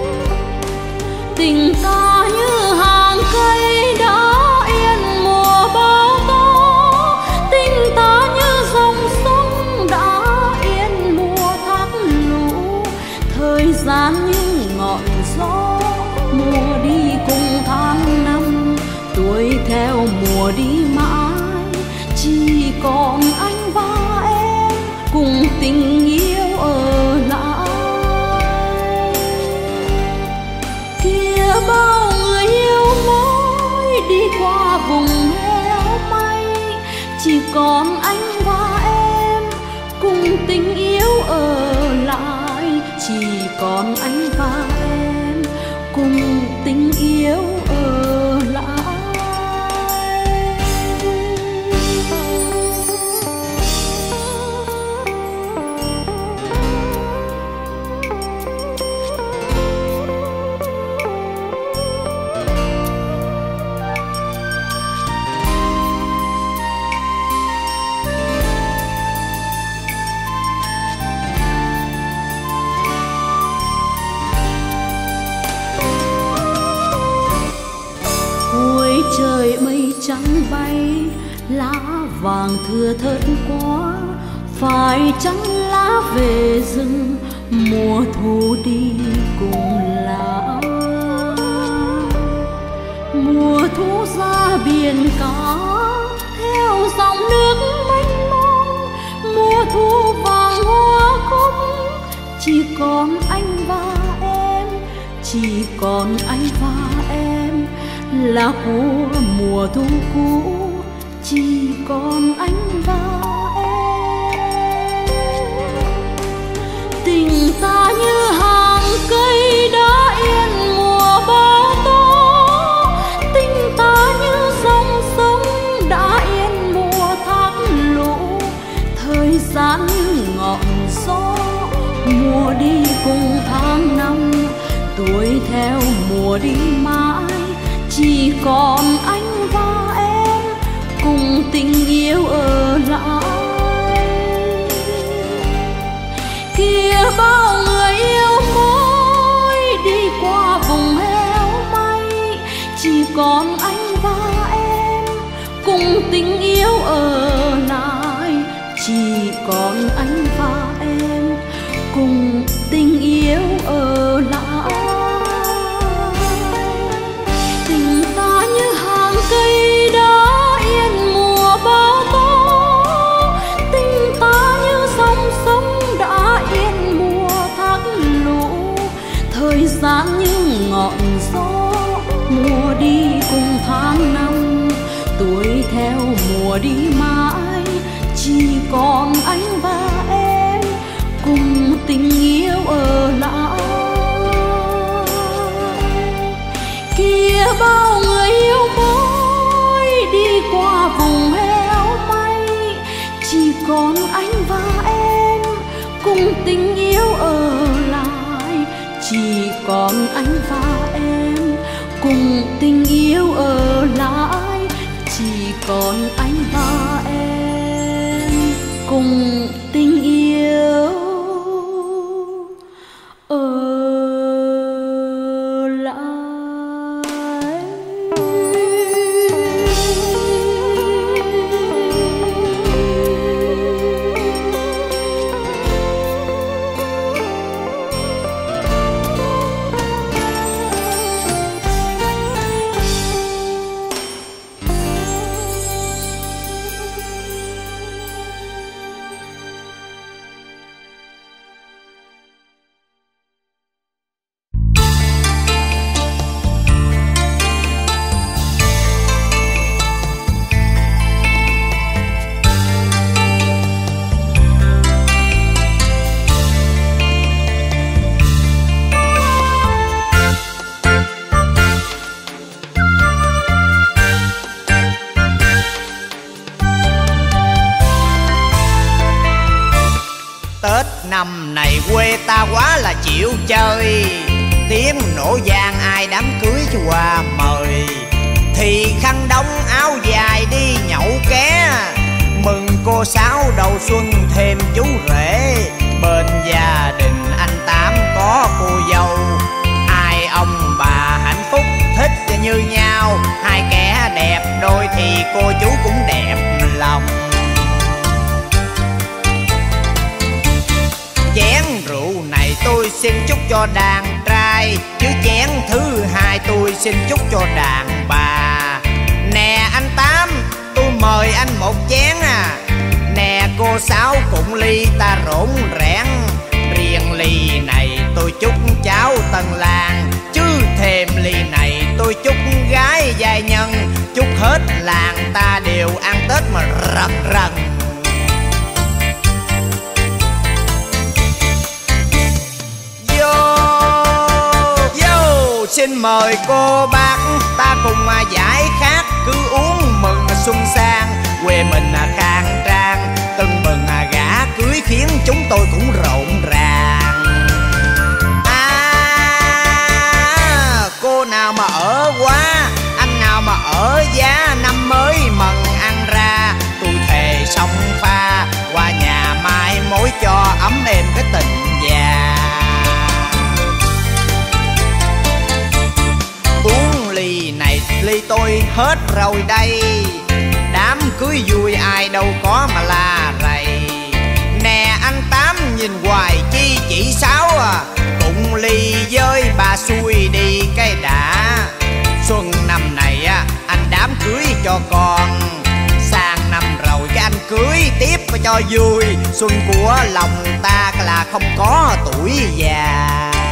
Tình ta như hàng cây đã yên mùa bão tố, tình ta như dòng sông đã yên mùa thác lũ. Thời gian như ngọn gió, mùa đi cùng tháng năm, tuổi theo mùa đi mãi, chỉ còn anh và em cùng tình yêu ở lại. Kia bao người yêu mối đi qua vùng heo may, chỉ còn anh và em cùng tình yêu ở lại, chỉ còn anh và em cùng tình yêu ở lại. Trời mây trắng bay, lá vàng thưa thớt quá, phải chăng lá về rừng, mùa thu đi cùng lá. Mùa thu ra biển cả, theo dòng nước mênh mông, mùa thu vàng hoa cúc, chỉ còn anh và em, chỉ còn anh và em là của mùa thu cũ, chỉ còn anh và em. Tình ta như hàng cây đã yên mùa bão tố, tình ta như dòng sông đã yên mùa thác lũ. Thời gian như ngọn gió, mùa đi cùng tháng năm, tuổi theo mùa đi mãi, chỉ còn anh và em cùng tình yêu ở lại. Kia bao người yêu mối đi qua vùng heo may, chỉ còn anh và em cùng tình yêu ở lại, chỉ còn anh và em cùng tình yêu ở lại. Cây đã yên mùa bão tố, tình ta như dòng sông đã yên mùa thác lũ. Thời gian như ngọn gió, mùa đi cùng tháng năm, tuổi theo mùa đi mãi, chỉ còn anh và em cùng tình yêu ở lại. Kia bao người yêu mối đi qua vùng heo may, chỉ còn anh và em cùng tình yêu ở lại, chỉ còn anh và em cùng tình yêu ở lại, chỉ còn anh và em cùng tình yêu ở năm này quê ta quá là chịu chơi, tiếng nổ vang ai đám cưới cho qua mời. Thì khăn đóng áo dài đi nhậu ké, mừng cô Sáu đầu xuân thêm chú rể. Bên gia đình anh Tám có cô dâu, hai ông bà hạnh phúc thích như nhau. Hai kẻ đẹp đôi thì cô chú cũng đẹp lòng. Chén rượu này tôi xin chúc cho đàn trai, chứ chén thứ hai tôi xin chúc cho đàn bà. Nè anh Tám, tôi mời anh một chén à. Nè cô Sáu cũng ly ta rỗn rẽn. Riêng ly này tôi chúc cháu tân lang, chứ thêm ly này tôi chúc gái giai nhân. Chúc hết làng ta đều ăn Tết mà rần rần. Xin mời cô bác ta cùng mà giải khát, cứ uống mừng xuân sang. Quê mình khang trang, tưng mừng gả cưới khiến chúng tôi cũng rộn ràng. Cô nào mà ở quá, anh nào mà ở giá, năm mới mừng ăn ra. Tôi thề song pha qua nhà mai mối cho ấm êm cái tình già. Uống ly này ly tôi hết rồi đây, đám cưới vui ai đâu có mà la rầy. Nè anh Tám nhìn hoài chi chỉ Sáu à, cùng ly với bà xui đi cái đã. Xuân năm này á anh đám cưới cho con, sang năm rồi cái anh cưới tiếp cho vui. Xuân của lòng ta là không có tuổi già.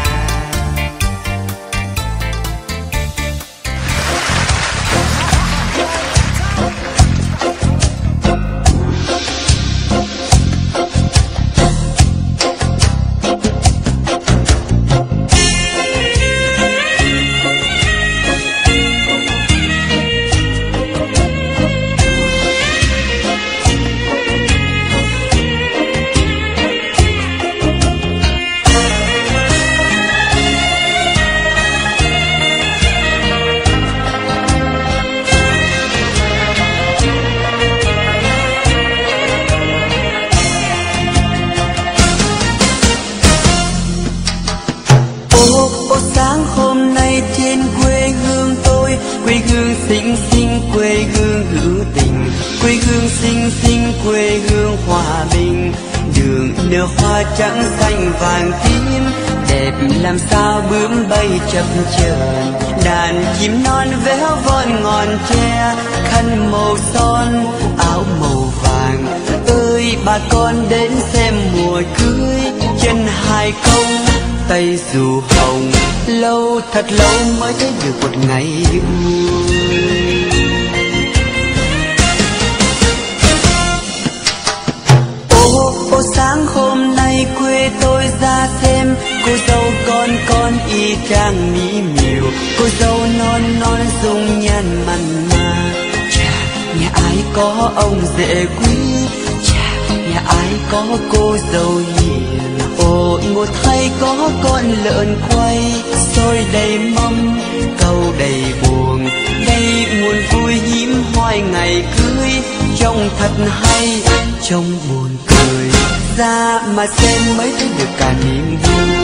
Xinh xinh quê hương hữu tình, quê hương xinh xinh quê hương hòa bình. Đường nở hoa trắng xanh vàng tím, đẹp làm sao bướm bay chập chờn. Đàn chim non véo von ngọn tre, khăn màu son áo màu vàng. Ơi bà con đến xem mùa cưới, chân hai công tay dù hồng. Lâu thật lâu mới thấy được một ngày vui. Ô sáng hôm nay quê tôi ra xem, cô dâu con y chang mỹ miều. Cô dâu non non dung nhan mặn mà, chà nhà ai có ông rể quý, chà nhà ai có cô dâu hiền. Ôi một thay có con lợn quay, xôi đầy mâm câu đầy buồn. Đây nguồn vui hiếm hoi ngày cưới, trông thật hay trông buồn cười. Ra mà xem mới thấy được cả niềm vui.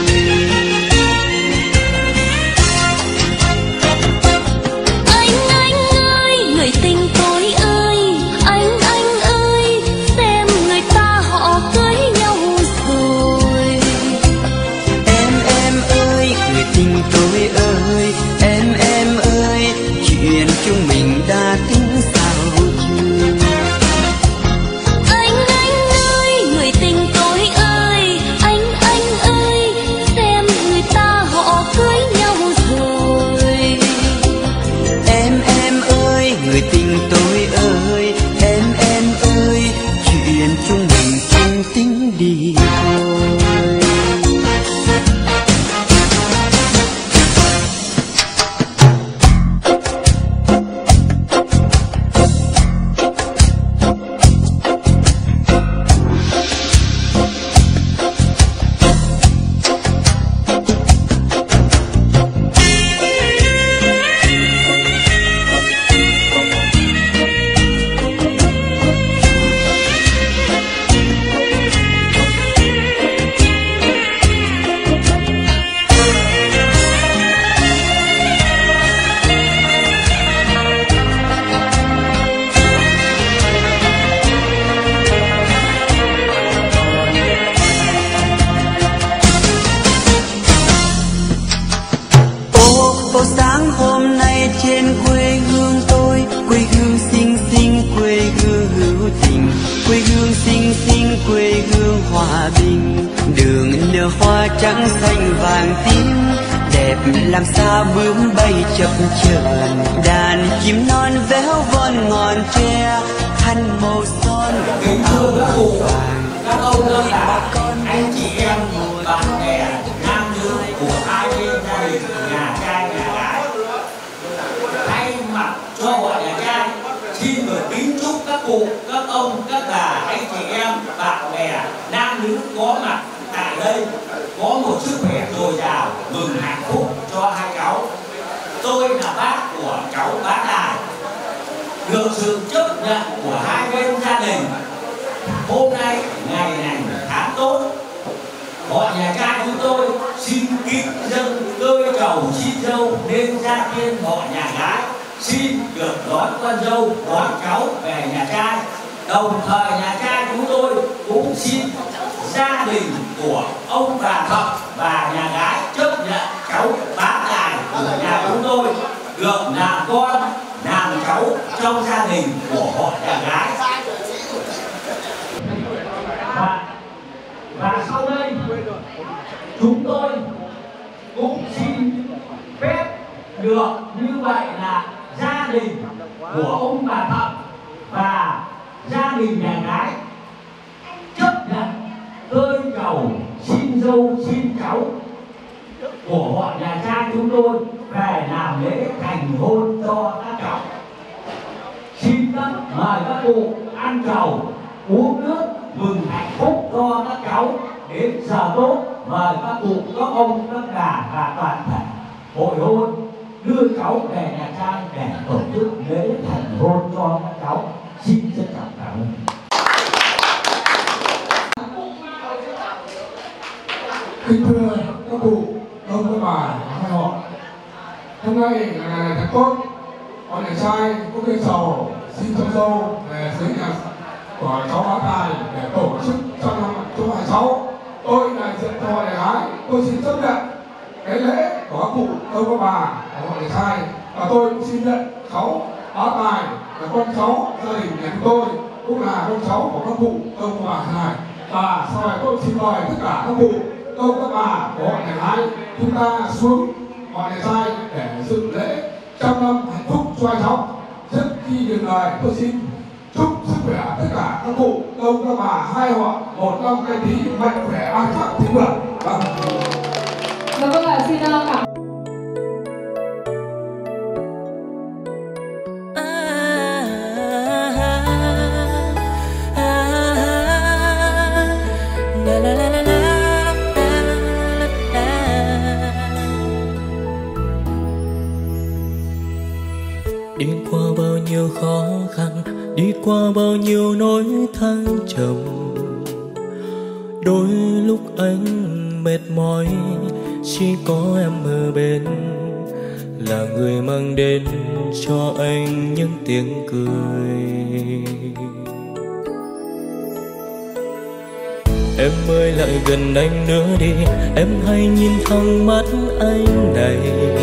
Anh ơi, người tình tôi ơi, anh ơi, xem người ta họ cưới nhau rồi. Em ơi, người tình tôi ơi, em ơi, chuyện chúng mình đã tính sao chưa? Anh ơi, người tình tôi ơi, anh ơi, trắng xanh vàng tím, đẹp làm sao bướm bay chập chờn. Đàn chim non véo von ngọn tre, khăn màu son áo vàng. Các ông các bà, anh chị em, bạn bè, nam nữ của hai bên gia đình, nhà trai nhà gái, thay mặt cho họ nhà trai xin gửi kính chúc các cụ, các ông, các bà, anh chị em, bạn bè, nam nữ có mặt tại đây có một sức khỏe dồi dào, mừng hạnh phúc cho hai cháu. Tôi là bác của cháu Bá Tài, được sự chấp nhận của hai bên gia đình. Hôm nay ngày này tháng tốt, họ nhà trai chúng tôi xin kính dâng cơi trầu xin dâu nên gia tiên họ nhà gái xin được đón con dâu đón cháu về nhà trai. Đồng thời nhà trai chúng tôi cũng xin gia đình của ông bà Thọ và nhà gái chấp nhận cháu Bá Tài của nhà chúng tôi được làm con làm cháu trong gia đình của họ nhà gái. Và sau đây chúng tôi cũng xin phép được như vậy là gia đình của ông bà Thọ và gia đình nhà gái chấp nhận cơi trầu xin dâu xin cháu của họ nhà trai chúng tôi về làm lễ thành hôn cho các cháu. Xin mời các cụ ăn trầu uống nước mừng hạnh phúc cho các cháu. Đến giờ tốt mời các cụ các ông các bà và toàn thể hội hôn đưa cháu về nhà trai để tổ chức lễ thành hôn cho các cháu. Xin trân trọng cảm ơn. Kính thưa các cụ, ông các bà, hai họ, hôm nay là ngày thật tốt, họ nhà trai có cây trầu xin cho dâu về dưới nhà của cháu Bá Tài để tổ chức cho hai cháu. Tôi đại diện cho họ nhà gái, tôi xin chấp nhận cái lễ của các cụ, ông các bà của họ nhà trai, và tôi cũng xin nhận cháu Bá Tài là con cháu gia đình nhà chúng tôi, cũng là con cháu của các cụ, ông các bà này. Và sau này tôi xin mời tất cả các cụ, ông các bà của họ nhà gái chúng ta xuống họ nhà trai để dự lễ trăm năm hạnh phúc cho hai cháu. Trước khi dừng lời tôi xin chúc sức khỏe tất cả các cụ, ông các bà hai họ một năm canh tí mạnh khỏe an khang thịnh vượng. Vâng ạ, xin cảm Đi qua bao nhiêu khó khăn, đi qua bao nhiêu nỗi thăng trầm, đôi lúc anh mệt mỏi, chỉ có em ở bên là người mang đến cho anh những tiếng cười. Em ơi lại gần anh nữa đi, em hãy nhìn thẳng mắt anh này,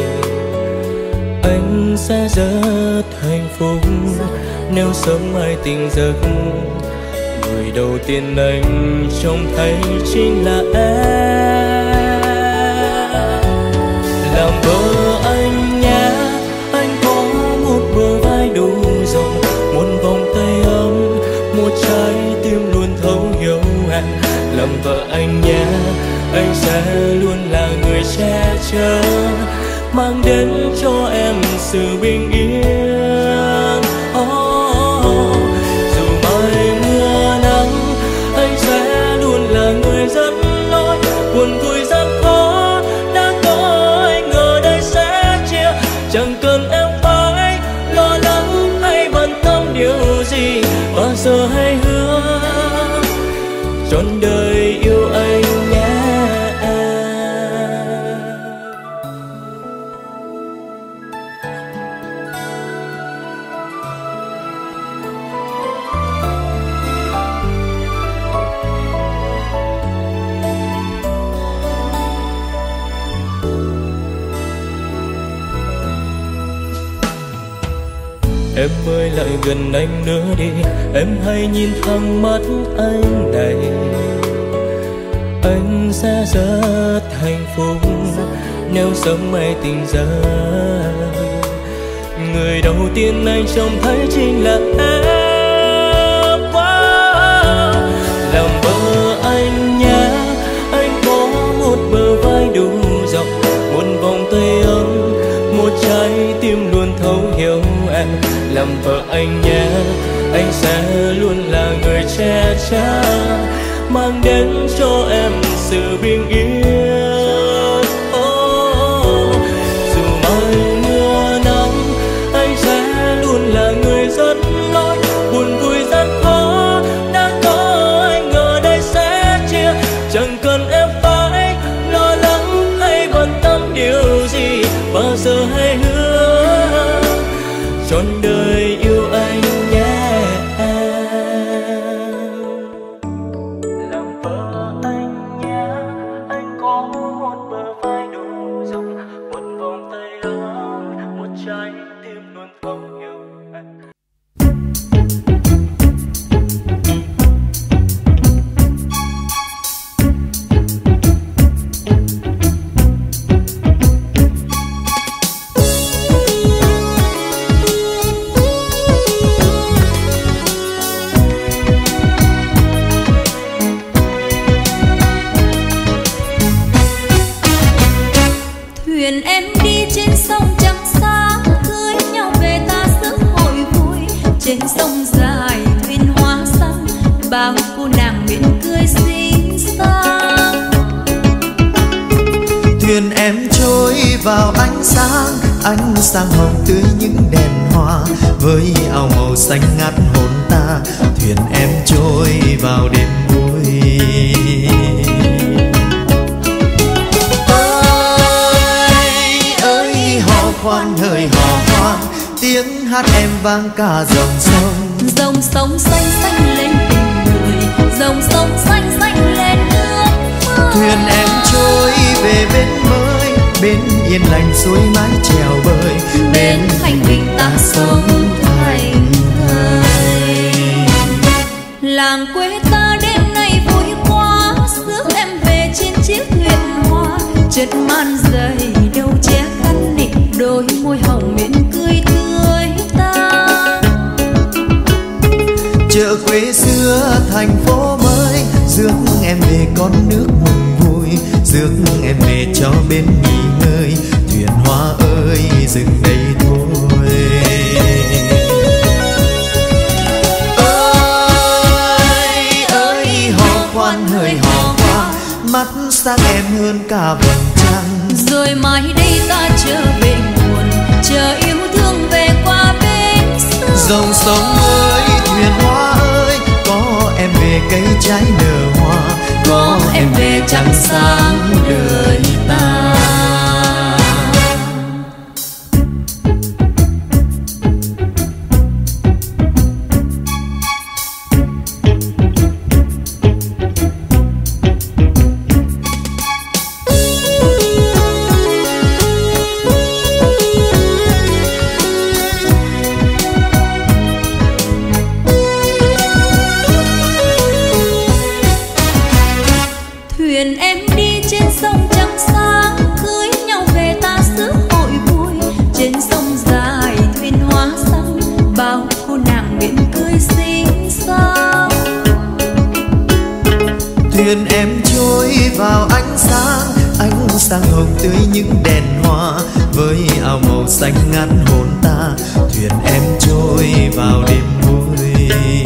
anh sẽ rất hạnh phúc nếu sớm mai tỉnh giấc. Người đầu tiên anh trông thấy chính là em, làm vợ anh nhé. Anh có một bờ vai đủ rộng, một vòng tay ấm, một trái tim luôn thấu hiểu em. Làm vợ anh nhé, anh sẽ luôn là người che chở, mang đến cho em sự bình yên. Dù mai mưa nắng, anh sẽ luôn là người dẫn lối. Buồn vui gian khó đã có anh ở đây sẽ chia. Chẳng cần em phải lo lắng hay bận tâm điều gì, và giờ hãy hứa trọn đời yêu anh nhé. Em ơi lại gần anh nữa đi, em hãy nhìn thẳng mắt anh này, anh sẽ rất hạnh phúc nếu sớm mai tình ra. Người đầu tiên anh trông thấy chính là em. Làm vợ anh nhé, anh có một bờ vai đủ rộng, một vòng tay ấm, một trái tim luôn thấu hiểu em. Làm vợ anh nhé, anh sẽ luôn là người che chở, mang đến cho em sự bình yên. Dù mai mưa nắng, anh sẽ luôn là người dẫn lối. Buồn vui rất khó, đã có anh ở đây sẽ chia. Chẳng cần em phải lo lắng hay bận tâm điều gì, bao giờ hãy hứa trọn đời yêu anh nhé. Làm vợ anh nhé, anh có một bờ vai đủ rộng, một vòng tay ấm, một trái tim luôn thấu hiểu anh. Thuyền em đi trên sông trắng sáng, cưới nhau về ta sức hội vui. Trên sông dài thuyền hoa xanh, bao cô nàng miệng cười xinh xắn. Thuyền em trôi vào ánh sáng hồng tươi những đèn hoa, với áo màu xanh ngát hồn ta. Thuyền em trôi vào đêm vui. Khoan hỡi hò khoan, tiếng hát em vang cả dòng sông. Dòng sông xanh xanh lên tình người, dòng sông xanh xanh lên nước mơ. Thuyền em trôi về bên mới, bên yên lành suối mái chèo bơi, bên thanh bình ta sống thành thơi. Làng quê ta đêm nay vui quá, rước em về trên chiếc thuyền hoa. Chất man dày đâu che khăn nịnh, đôi môi hồng miệng cười tươi ta. Chợ quê xưa thành phố mới, rước em về con nước mừng vui, rước em về cho bên nghỉ ngơi. Thuyền hoa ơi dừng đây thôi. Ơi hò khoan hỡi hò khoan, mắt sáng em hơn cả vầng trăng. Rồi mai đây ta trở về nguồn, chờ yêu thương về qua bên sông. Dòng sông ơi thuyền hoa ơi, có em về cây trái nở hoa, có em về trăng sáng đời ta. Thuyền em đi trên sông trắng sáng, cưới nhau về ta sức hội vui. Trên sông dài thuyền hoa xanh, bao cô nàng miệng cười xinh xắn. Thuyền em trôi vào ánh sáng hồng tươi những đèn hoa, với áo màu xanh ngát hồn ta. Thuyền em trôi vào đêm vui.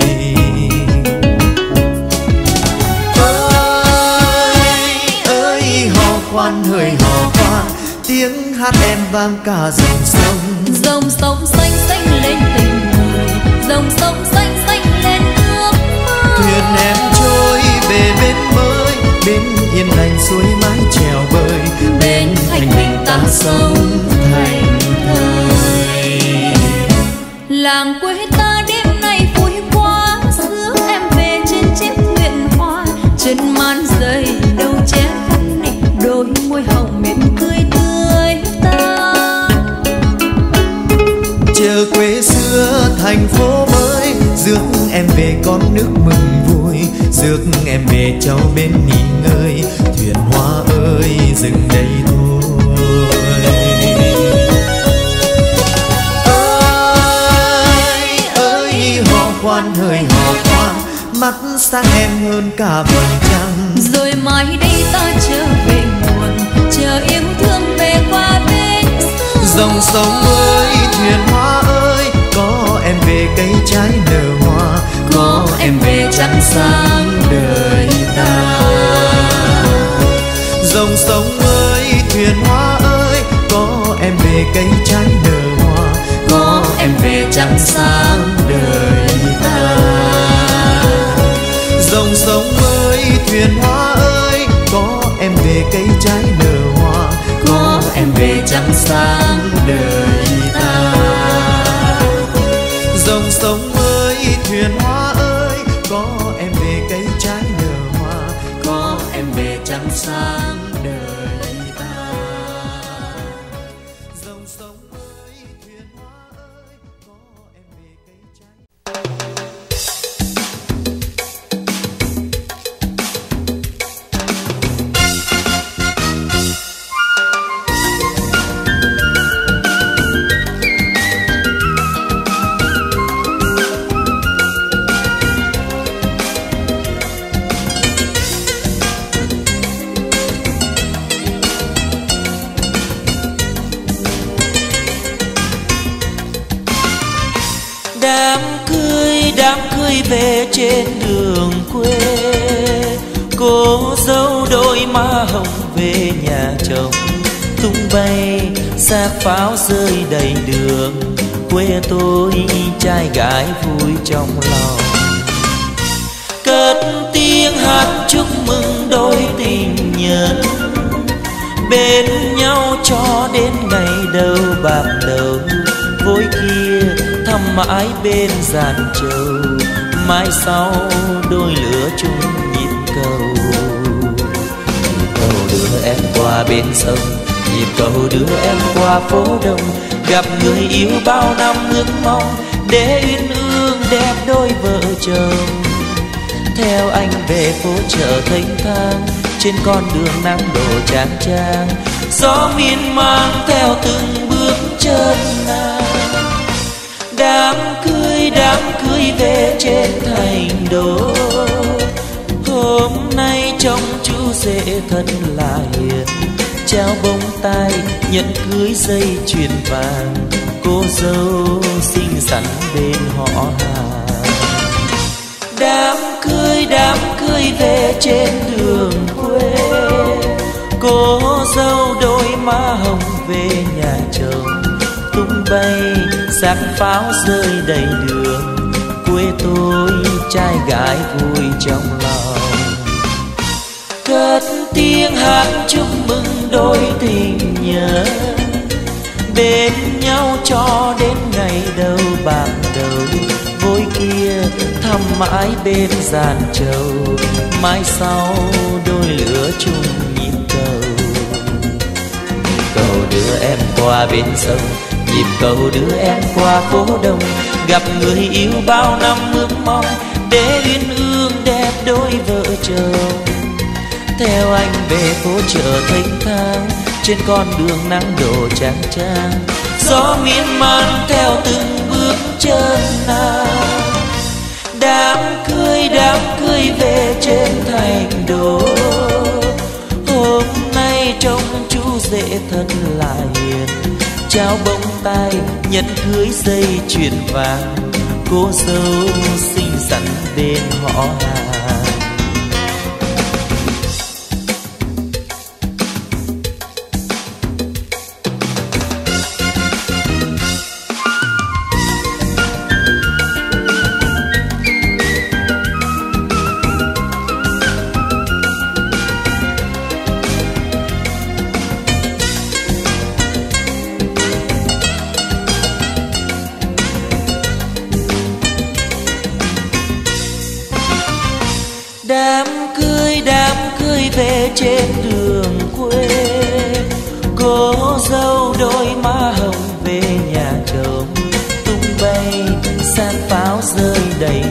Khoan hỡi hò khoan, tiếng hát em vang cả dòng sông. Dòng sông xanh xanh lên tình người, dòng sông xanh xanh lên nước mơ. Thuyền em trôi về bên mới, bên yên lành suối mái chèo bơi, bên thanh bình ta sống thành thơi. Làng quê ta đêm nay vui quá, rước em về trên chiếc thuyền hoa. Chân man dày đâu che khăn nịnh, đôi môi hồng miệng cười tươi ta. Chợ quê xưa thành phố mới, rước em về con nước mừng vui, rước em về cháu bên nghỉ ngơi. Thuyền hoa ơi dừng đây thôi. Ơi hò khoan hỡi hò khoan, mắt sang em hơn cả vầng trăng. Rồi mai đây ta trở về nguồn, chờ yêu thương về qua bên dòng sông ơi thuyền hoa ơi, có em về cây trái nở hoa, có em về trăng sáng đời ta. Dòng sông ơi thuyền hoa ơi, có em về cây trái nở hoa, có em về trăng sáng đời ta. Dòng sông ơi thuyền hoa ơi, có em về cây trái nở hoa, có em về trăng sáng đời ta. Dòng sông ơi thuyền hoa ơi, có em về cây trái nở hoa, có em về trăng sáng đời ta. Dòng sông ơi thuyền hoa ơi, có em về cây trái. Đám cưới về trên đường quê, cô dâu đôi má hồng về nhà chồng. Tung bay xác pháo rơi đầy đường, quê tôi trai gái vui trong lòng. Cất tiếng hát chúc mừng đôi tình nhân, bên nhau cho đến ngày đầu bạc đầu. Vối kia thăm mãi bên giàn trầu, mai sau đôi lửa chung nhịp cầu. Nhịp cầu đưa em qua bên sông, nhịp cầu đưa em qua phố đông. Gặp người yêu bao năm ước mong, để uyên ương đẹp đôi vợ chồng. Theo anh về phố chợ thênh thang, trên con đường nắng đổ chang chang. Gió miên man theo từng bước chân nàng. Đám cưới về trên thành đô, hôm nay trông chú rể thật là hiền. Trao bông tai nhận cưới dây chuyền vàng, cô dâu xinh xắn bên họ hàng. Đám cưới về trên đường quê, cô dâu đôi má hồng về nhà chồng. Tung bay xác pháo rơi đầy đường, quê tôi trai gái vui trong lòng. Cất tiếng hát chúc mừng đôi tình nhân, bên nhau cho đến ngày đầu bạc đầu. Vối kia thăm mãi bên giàn trầu, mai sau đôi lửa chung nhịp cầu. Nhịp cầu đưa em qua bên sông, nhịp cầu đưa em qua phố đông. Gặp người yêu bao năm ước mong, để uyên ương đẹp đôi vợ chồng. Theo anh về phố chợ thênh thang, trên con đường nắng đổ chang chang. Gió miên man theo từng bước chân nàng. Đám cưới về trên thành đô, hôm nay trông chú rể thật là hiền. Trao bông tai nhận cưới dây chuyền vàng, cô dâu xinh xắn bên họ hàng. Đám cưới về trên đường quê, cô dâu đôi má hồng về nhà chồng. Tung bay xác pháo rơi đầy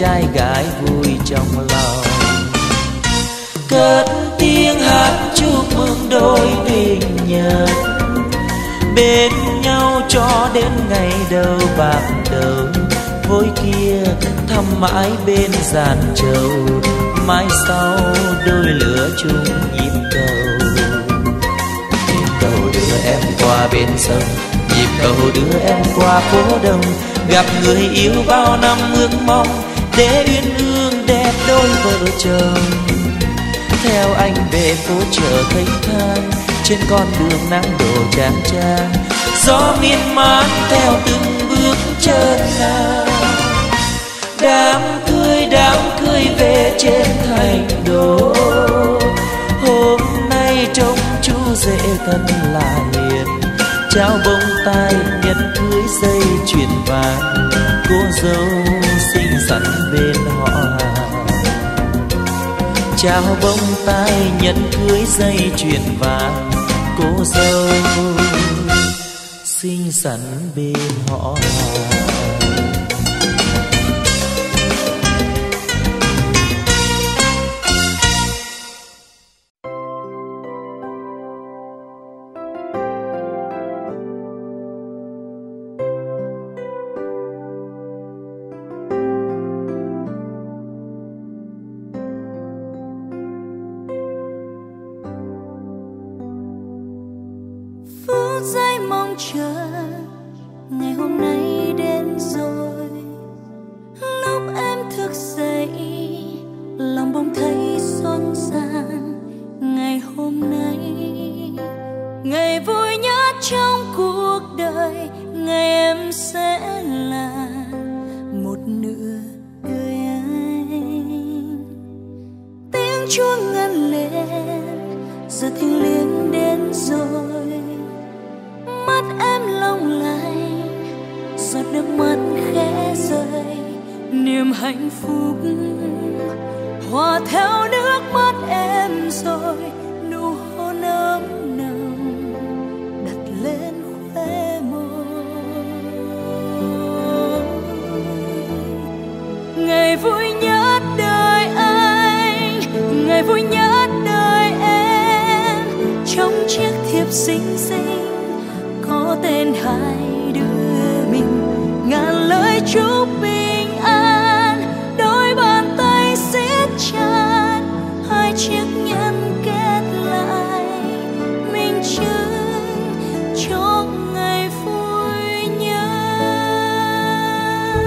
trai gái vui trong lòng. Cất tiếng hát chúc mừng đôi tình nhân, bên nhau cho đến ngày đầu bạc đầu. Vối kia thăm mãi bên giàn trầu, mai sau đôi lửa chung nhịp cầu. Nhịp cầu đưa em qua bên sông, nhịp cầu đưa em qua phố đông. Gặp người yêu bao năm ước mong, để uyên ương đẹp đôi vợ chồng. Theo anh về phố chợ Thanh Thang, trên con đường nắng đổ chang chang. Gió miên man theo từng bước chân nào. Đám cưới về trên thành đô. Hôm nay trông chú rể thân là hiền, trao bông tai nhẫn cưới dây chuyền vàng. Cô dâu xinh xắn bên họ hàng, trao bông tai nhẫn cưới dây chuyền vàng. Cô dâu xinh xắn bên họ hàng. Chờ ngày hôm nay đến rồi. Lúc em thức dậy, lòng bỗng thấy xôn xang. Ngày hôm nay, ngày vui nhất trong cuộc đời, ngày em sẽ là một nửa đời anh. Tiếng chuông ngân lên, giờ thiêng liêng đến rồi. Mắt em long lanh, giọt nước mắt khẽ rơi. Niềm hạnh phúc hòa theo nước mắt em rồi. Nụ hôn ấm nồng đặt lên khóe môi. Ngày vui nhất đời anh, ngày vui nhất đời em. Trong chiếc thiệp xinh xinh có tên hai đứa mình, ngàn lời chúc bình an. Đôi bàn tay siết chặt, hai chiếc nhẫn kết lại, minh chứng cho ngày vui nhất.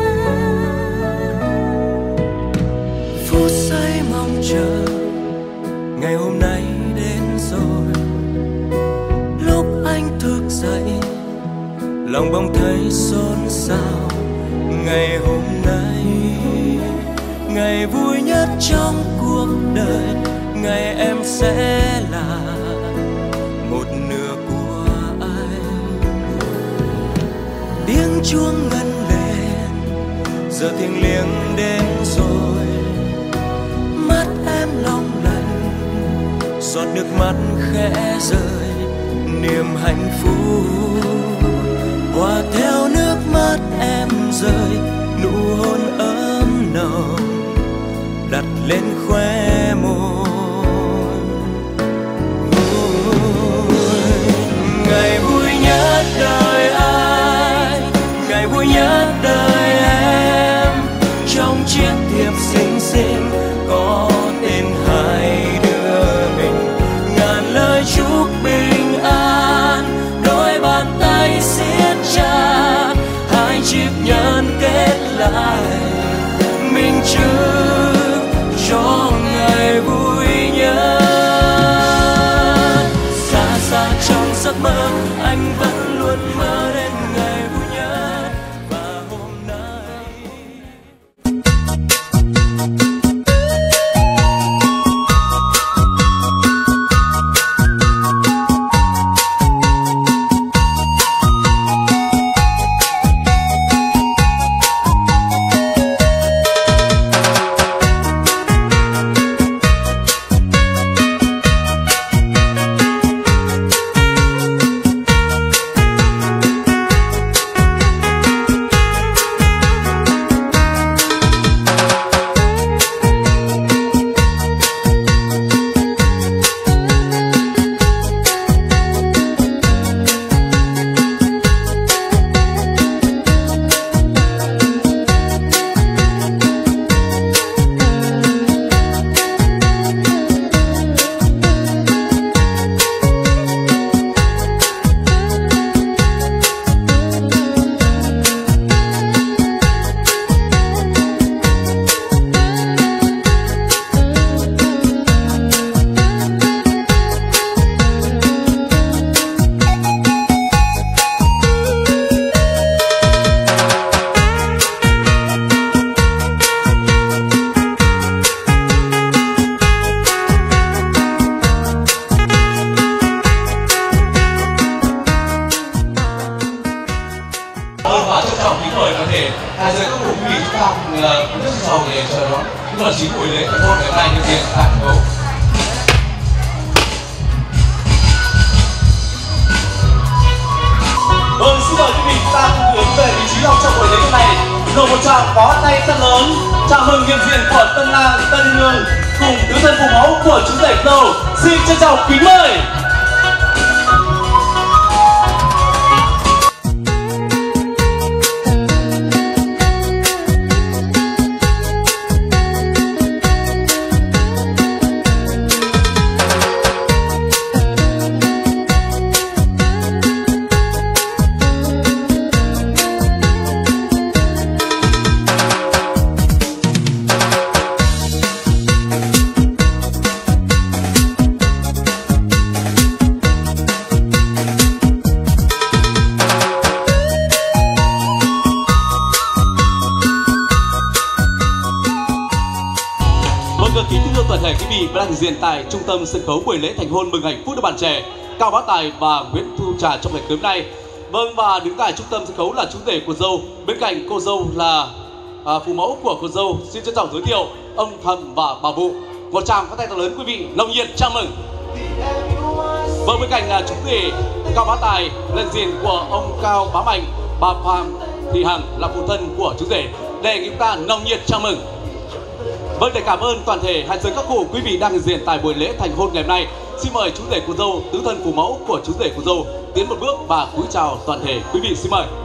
Phút giây mong chờ ngày hôm nay đến rồi. Lúc anh thức dậy, lòng bỗng thấy xôn xao. Ngày hôm nay, ngày vui nhất trong cuộc đời, ngày em sẽ là một nửa của anh. Tiếng chuông ngân lên, giờ thiêng liêng đến rồi. Mắt em long lanh, giọt nước mắt khẽ rơi. Niềm hạnh phúc hòa theo nước mắt em rơi. Nụ hôn ấm nồng đặt lên khóe môi. Ngày vui nhất đời anh, ngày vui nhất đời em. Trong chiếc thiệp xinh xinh có tên hai đứa mình, ngàn lời chúc bình an. Đôi bàn tay siết chặt, hai chiếc nhẫn kết lại, minh chứng cho ngày vui nhất. Xa xa trong giấc mơ, anh vẫn luôn mơ đến ngày vui nhất. Và hôm nay xin mời toàn thể hai giới các cụ quý vị chúng ta rất giàu để chờ đón những lần chính buổi lễ thành hôn ngày hôm nay như tiền tại thành phố. Vâng, xin mời quý vị chúng ta cùng hướng về vị trí lòng trong buổi lễ hôm nay. Nổ một tràng có tay rất lớn chào mừng hiện diện của tân lang tân nương cùng tứ thân phụ mẫu của chú rể dâu. Xin trân trọng kính mời. Đang hiện diện tại trung tâm sân khấu buổi lễ thành hôn mừng hạnh phúc đôi bạn trẻ Cao Bá Tài và Nguyễn Thu Trà trong ngày cưới này. Vâng, và đứng tại trung tâm sân khấu là chú rể của dâu, bên cạnh cô dâu là phụ mẫu của cô dâu. Xin trân trọng giới thiệu ông Thầm và bà Vụ. Một tràng có tay thật lớn quý vị nồng nhiệt chào mừng. Vâng, bên cạnh là chú rể Cao Bá Tài, lần diện của ông Cao Bá Mạnh, bà Phạm Thị Hằng là phụ thân của chú rể. Để chúng ta nồng nhiệt chào mừng. Vâng, để cảm ơn toàn thể hai giới các cụ quý vị đang hiện diện tại buổi lễ thành hôn ngày hôm nay, xin mời chú rể cô dâu, tứ thân phụ mẫu của chú rể cô dâu tiến một bước và cúi chào toàn thể quý vị. Xin mời.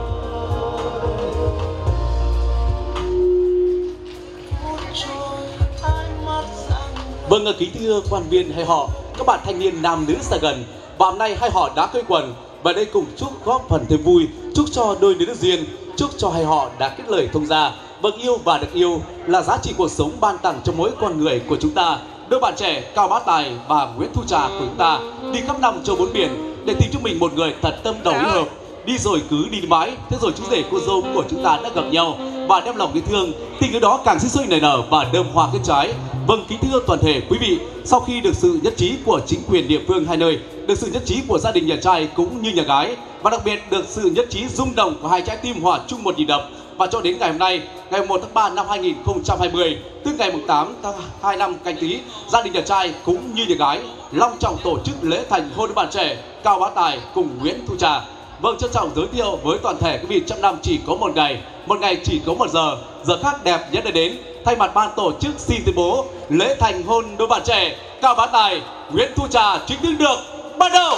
Vâng, kính thưa quan viên hay họ, các bạn thanh niên nam nữ xa gần, và hôm nay hai họ đã quây quần và đây cùng chúc góp phần thêm vui, chúc cho đôi nữ duyên, chúc cho hai họ đã kết lời thông gia. Vâng, yêu và được yêu là giá trị cuộc sống ban tặng cho mỗi con người của chúng ta. Đôi bạn trẻ Cao Bá Tài và Nguyễn Thu Trà của chúng ta đi khắp năm châu bốn biển để tìm cho mình một người thật tâm đầu ý hợp. Đi rồi cứ đi mãi, thế rồi chú rể cô dâu của chúng ta đã gặp nhau và đem lòng yêu thương, tình yêu đó càng sinh sôi nảy nở và đơm hoa kết trái. Vâng, kính thưa toàn thể quý vị, sau khi được sự nhất trí của chính quyền địa phương hai nơi, được sự nhất trí của gia đình nhà trai cũng như nhà gái, và đặc biệt được sự nhất trí rung động của hai trái tim hòa chung một nhịp đập, và cho đến ngày hôm nay, ngày 1 tháng 3 năm 2020, tức ngày 8 tháng 2 năm Canh Tý, gia đình nhà trai cũng như nhà gái long trọng tổ chức lễ thành hôn đôi bạn trẻ Cao Bá Tài cùng Nguyễn Thu Trà. Vâng, trân trọng giới thiệu với toàn thể quý vị, trăm năm chỉ có một ngày chỉ có một giờ khác đẹp nhất đã đến. Thay mặt ban tổ chức xin tuyên bố lễ thành hôn đôi bạn trẻ Cao Bá Tài, Nguyễn Thu Trà chính thức được bắt đầu.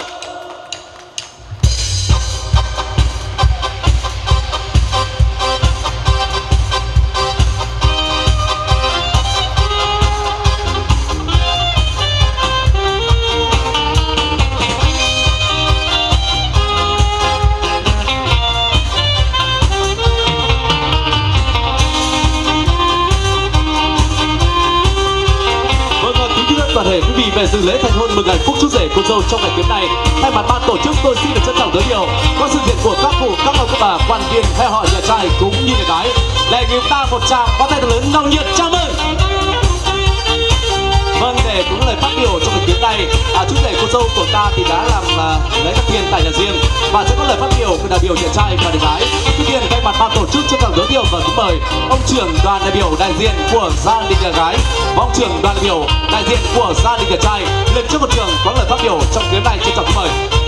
Toàn thể quý vị về dự lễ thành hôn mừng hạnh phúc chú rể cô dâu trong ngày cưới này, thay mặt ban tổ chức tôi xin được trân trọng giới thiệu có sự diện của các cụ, các ông, các bà, quan viên hay họ nhà trai cũng như nhà gái. Để chúng ta một tràng có tay thật lớn nồng nhiệt chào mừng. Vâng, để cũng lời phát biểu trong ngày cưới này, chú rể cô dâu của ta thì đã làm lễ cắt tiên tại nhà riêng và sẽ có lời phát biểu của đại biểu nhà trai và nhà gái. Trước tiên thay mặt ban tổ chức trân trọng giới thiệu và kính mời ông trưởng đoàn đại biểu đại diện của gia đình nhà gái và ông trưởng đoàn đại biểu đại diện của gia đình nhà trai lên trước một trường có lời phát biểu trong cưới này. Trân trọng kính mời.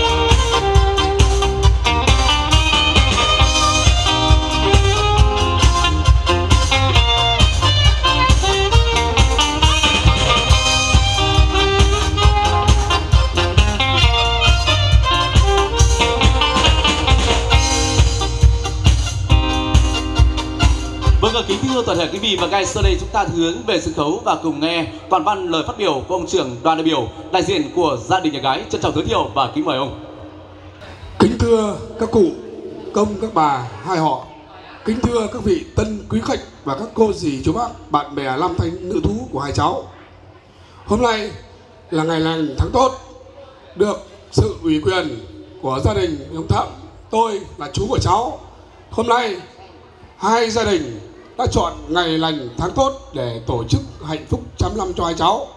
Vâng, kính thưa toàn thể quý vị, và ngay sau đây chúng ta hướng về sân khấu và cùng nghe toàn văn lời phát biểu của ông trưởng đoàn đại biểu đại diện của gia đình nhà gái. Trân trọng giới thiệu và kính mời ông. Kính thưa các cụ, công các bà hai họ, kính thưa các vị tân quý khách và các cô dì chú bác, bạn bè nam thanh nữ thú của hai cháu. Hôm nay là ngày lành tháng tốt, được sự ủy quyền của gia đình ông Thậm, tôi là chú của cháu. Hôm nay hai gia đình đã chọn ngày lành tháng tốt để tổ chức hạnh phúc trăm năm cho hai cháu.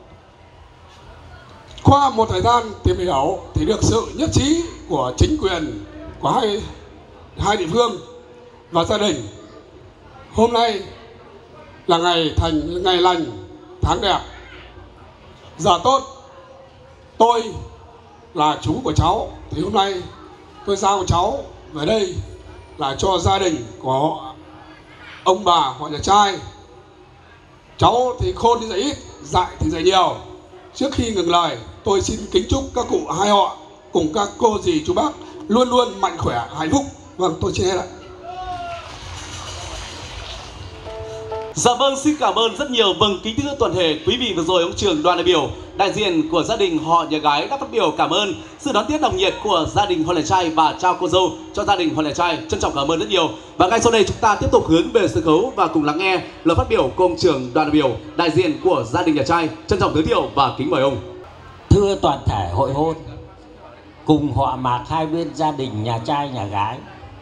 Qua một thời gian tìm hiểu thì được sự nhất trí của chính quyền của hai địa phương và gia đình. Hôm nay là ngày lành, tháng đẹp, giờ tốt. Tôi là chú của cháu, thì hôm nay tôi giao cháu về đây là cho gia đình của ông bà họ nhà trai. Cháu thì khôn thì dạy ít, dạy thì dạy nhiều. Trước khi ngừng lời, tôi xin kính chúc các cụ hai họ cùng các cô dì chú bác luôn luôn mạnh khỏe, hạnh phúc. Vâng, tôi chia hết ạ. Dạ vâng, xin cảm ơn rất nhiều. Vâng, kính thưa toàn thể quý vị, vừa rồi ông trưởng đoàn đại biểu đại diện của gia đình họ nhà gái đã phát biểu cảm ơn sự đón tiếp nồng nhiệt của gia đình họ nhà trai và trao cô dâu cho gia đình họ nhà trai. Trân trọng cảm ơn rất nhiều. Và ngay sau đây chúng ta tiếp tục hướng về sân khấu và cùng lắng nghe lời phát biểu của ông trưởng đoàn đại biểu đại diện của gia đình nhà trai. Trân trọng giới thiệu và kính mời ông. Thưa toàn thể hội hôn cùng họ mạc hai bên gia đình nhà trai nhà gái,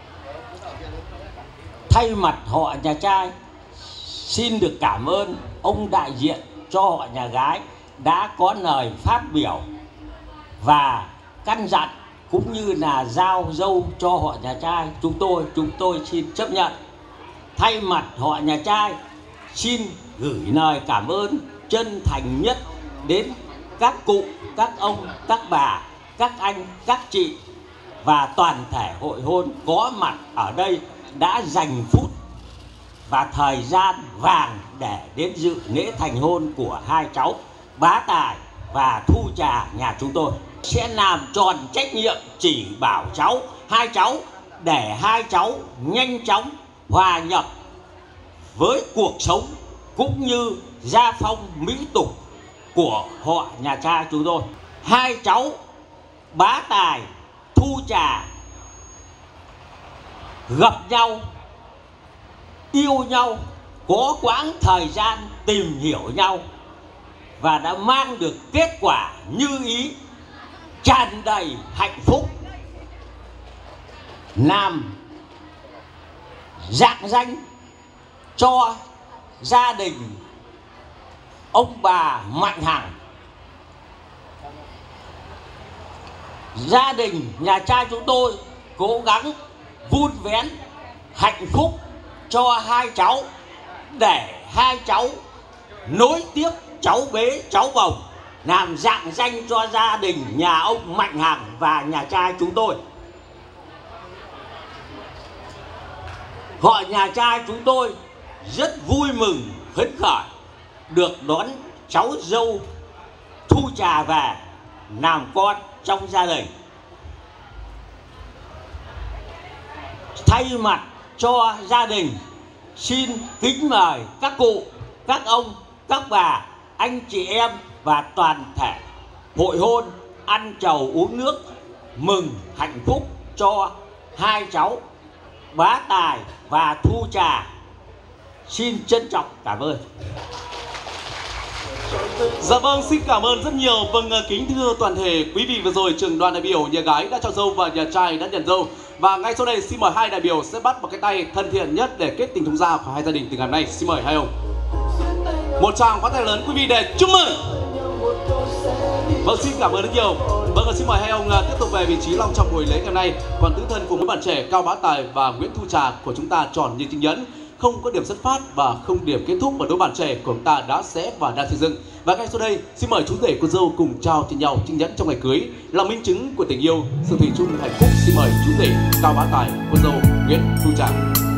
thay mặt họ nhà trai xin được cảm ơn ông đại diện cho họ nhà gái đã có lời phát biểu và căn dặn cũng như là giao dâu cho họ nhà trai. Chúng tôi xin chấp nhận. Thay mặt họ nhà trai xin gửi lời cảm ơn chân thành nhất đến các cụ, các ông, các bà, các anh, các chị và toàn thể hội hôn có mặt ở đây đã dành phút và thời gian vàng để đến dự lễ thành hôn của hai cháu Bá Tài và Thu Trà nhà chúng tôi. Sẽ làm tròn trách nhiệm chỉ bảo hai cháu để hai cháu nhanh chóng hòa nhập với cuộc sống cũng như gia phong mỹ tục của họ nhà trai chúng tôi. Hai cháu Bá Tài, Thu Trà gặp nhau, yêu nhau, có quãng thời gian tìm hiểu nhau và đã mang được kết quả như ý, tràn đầy hạnh phúc, làm rạng danh cho gia đình ông bà Mạnh Hằng. Gia đình nhà trai chúng tôi cố gắng vun vén hạnh phúc cho hai cháu để hai cháu nối tiếp cháu bế cháu bồng, làm rạng danh cho gia đình nhà ông Mạnh Hằng và nhà trai chúng tôi. Họ nhà trai chúng tôi rất vui mừng phấn khởi được đón cháu dâu Thu Trà về làm con trong gia đình. Thay mặt cho gia đình xin kính mời các cụ, các ông, các bà, anh chị em và toàn thể hội hôn ăn trầu uống nước mừng hạnh phúc cho hai cháu Bá Tài và Thu Trà. Xin trân trọng cảm ơn. Dạ vâng, xin cảm ơn rất nhiều. Vâng, kính thưa toàn thể quý vị, vừa rồi trưởng đoàn đại biểu nhà gái đã trao dâu và nhà trai đã nhận dâu. Và ngay sau đây xin mời hai đại biểu sẽ bắt một cái tay thân thiện nhất để kết tình thông gia của hai gia đình từ ngày hôm nay. Xin mời hai ông. Một tràng pháo tay lớn quý vị để chúc mừng. Vâng, xin cảm ơn rất nhiều. Vâng, xin mời hai ông tiếp tục về vị trí long trong buổi lễ ngày hôm nay. Còn tứ thân cùng với bạn trẻ Cao Bá Tài và Nguyễn Thu Trà của chúng ta tròn như trinh nhẫn, không có điểm xuất phát và không điểm kết thúc mà đôi bạn trẻ của chúng ta đã sẽ và đang xây dựng. Và ngay sau đây xin mời chú rể cô dâu cùng trao cho nhau trinh nhẫn trong ngày cưới, là minh chứng của tình yêu, sự thủy chung hạnh phúc. Xin mời chú rể Cao Bá Tài, cô dâu Nguyễn Thu Trà.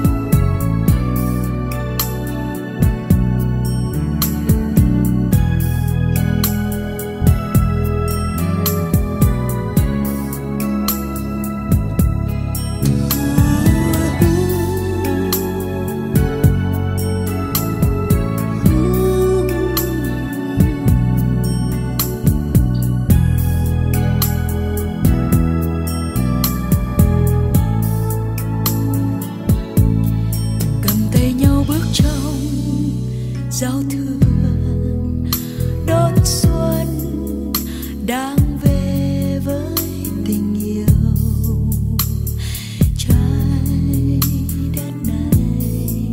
giao thương đón xuân đang về với tình yêu trái đất này.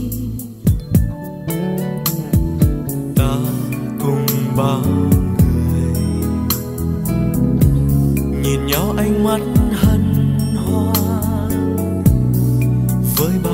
Ta cùng bao người nhìn nhau ánh mắt hân hoan với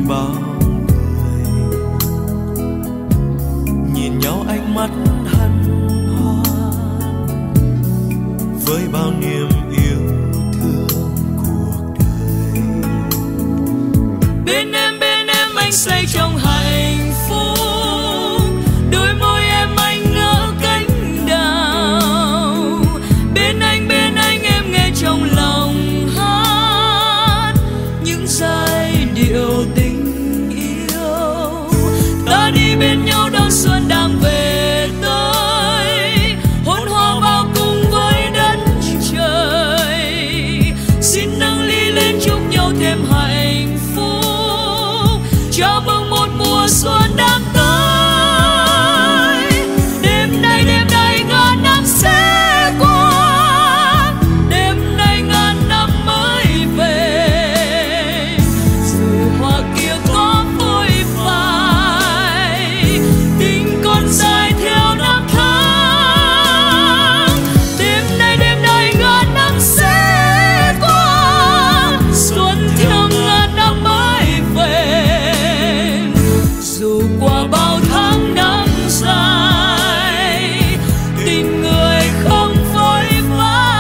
bao người, nhìn nhau ánh mắt hân hoan với bao niềm yêu thương cuộc đời. Bên em anh say trong hạnh phúc, đôi môi em anh ngỡ cánh đào. Bên anh em nghe trong lòng hát những giai điệu tình yêu. Ta đi bên nhau đón xuân đang về tới, hôn hoa bao cùng với đất trời. Xin nâng ly lên chúc nhau thêm hạnh phúc, chào mừng một mùa xuân đang tới. Đêm nay ngàn năm sẽ qua, đêm nay ngàn năm mới về. Rồi hoa kia có phôi phai, tình còn dài theo năm tháng. Đêm nay ngàn năm sẽ qua, xuân theo ngàn năm mới về. Dù qua bao tháng năm dài, tình người không phôi phai.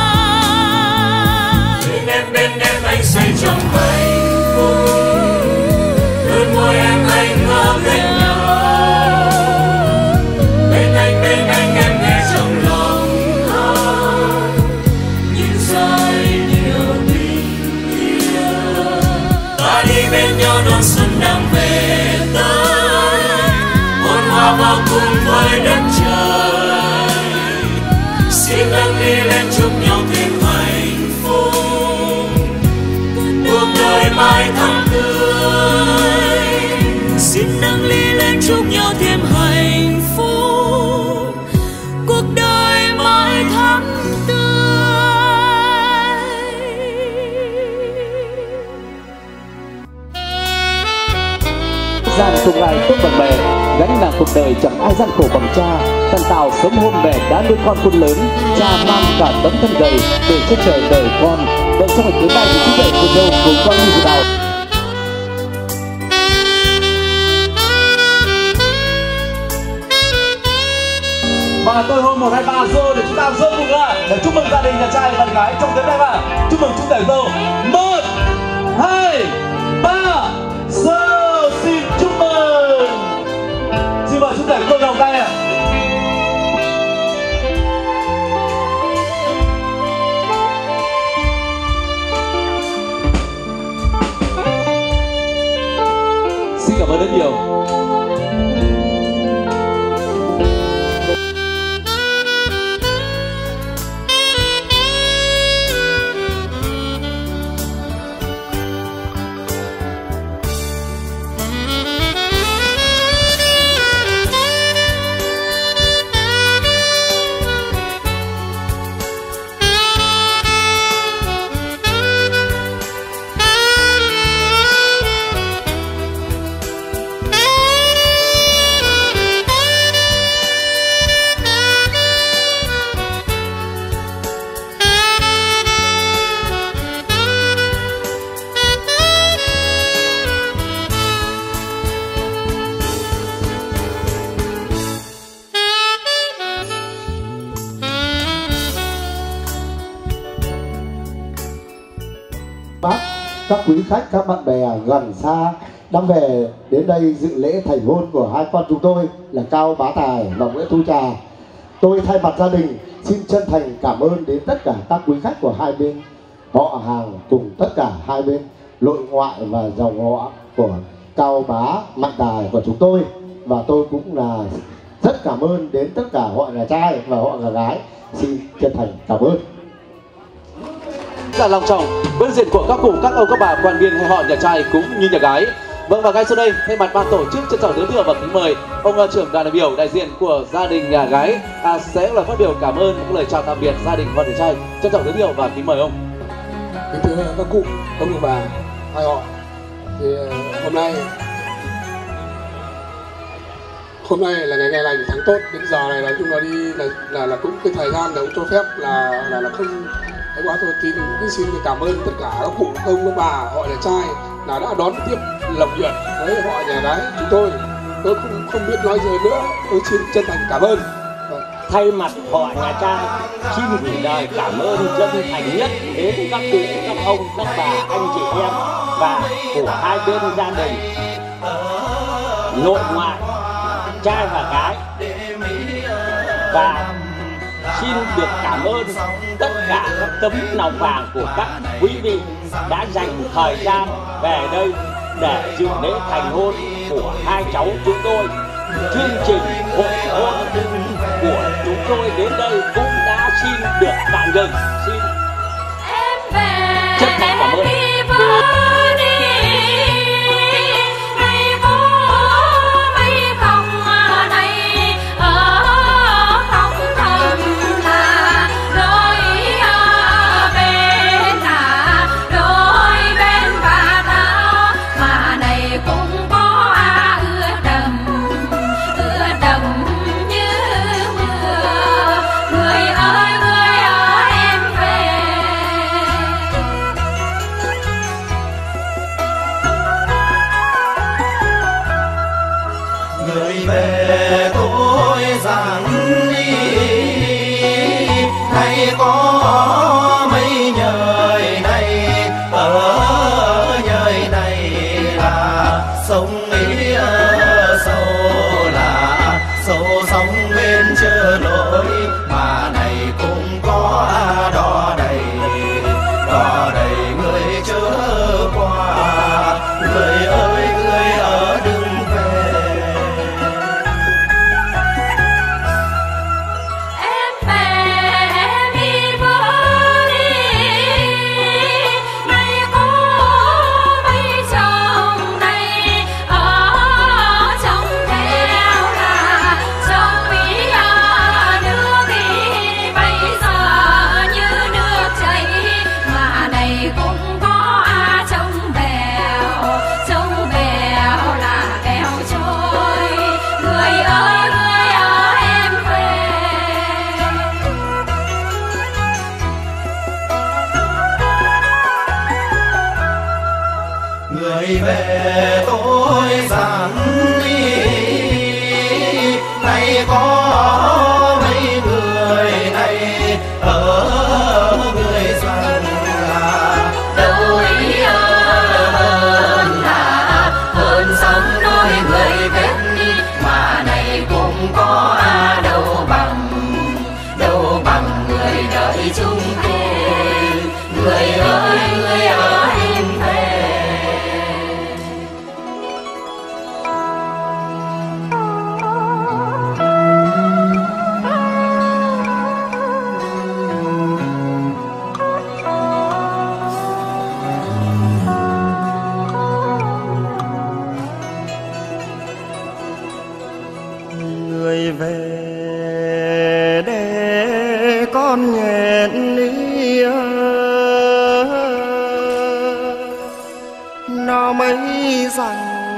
Bên em anh say trong hạnh phúc, đôi môi em anh ngỡ cánh nhau. Bên anh em nghe trong lòng hát những giai điệu tình yêu. Ta đi bên nhau đón xuân đang về tới, hôn hoa bao cùng với đất trời. Xin nâng ly lên chúc nhau thêm hạnh phúc, cuộc đời mãi thắm tươi. Xin nâng ly lên chúc nhau thêm hạnh phúc, cuộc đời mãi thắm tươi. Gian cùng ai tốt bằng mẹ, gánh nặng cuộc đời chẳng ai gian khổ bằng cha. Thằng Tào sớm hôm mẹ đã nuôi con khôn lớn, cha mang cả tấm thân gầy để cho trời đời con. Vậy trong ngày cưới tay thì chú rể cô dâu cùng con như thế nào? Và tôi hôn 1, 2, 3 rô để chúng ta rô cùng ạ, để chúc mừng gia đình nhà trai và gái trong đêm nay ạ. Chúc mừng chú rể dâu. 1, 2, 3 rô, xin chúc mừng. Xin mời chú rể cô đầu tay ạ. Xin cảm ơn rất nhiều. Bác, các quý khách, các bạn bè gần xa đang về đến đây dự lễ thành hôn của hai con chúng tôi là Cao Bá Tài và Nguyễn Thu Trà. Tôi thay mặt gia đình xin chân thành cảm ơn đến tất cả các quý khách của hai bên, họ hàng cùng tất cả hai bên nội ngoại và dòng họ của Cao Bá Mạnh Tài của chúng tôi. Và tôi cũng là rất cảm ơn đến tất cả họ nhà trai và họ nhà gái. Xin chân thành cảm ơn. Là lòng trọng bên diện của các cụ, các ông, các bà quan viên hay họ nhà trai cũng như nhà gái. Vâng, và ngay sau đây thay mặt ban tổ chức trân trọng giới thiệu và kính mời ông trưởng đoàn đại biểu đại diện của gia đình nhà gái sẽ là phát biểu cảm ơn những lời chào tạm biệt gia đình họ nhà trai. Trân trọng giới thiệu và kính mời ông. Kính thưa các cụ, ông bà hai họ, thì hôm nay là ngày lành tháng tốt, đến giờ này là chúng nó đi là cũng cái thời gian là cũng cho phép là không quá thôi, thì cũng xin cảm ơn tất cả các cụ, ông các bà họ nhà trai là đã đón tiếp Lộc Duyệt với họ nhà gái chúng tôi. Tôi không biết nói gì nữa, tôi xin chân thành cảm ơn. Thay mặt họ nhà trai xin gửi lời cảm ơn chân thành nhất đến các cụ, các ông, các bà, anh chị em và của hai bên gia đình, nội ngoại, trai và gái. Và xin được cảm ơn tất cả các tấm lòng vàng của các quý vị đã dành thời gian về đây để dự lễ thành hôn của hai cháu chúng tôi. Chương trình hội hôn của chúng tôi đến đây cũng đã xin được tạm dừng. Xin chân thành cảm ơn. nó mới rằng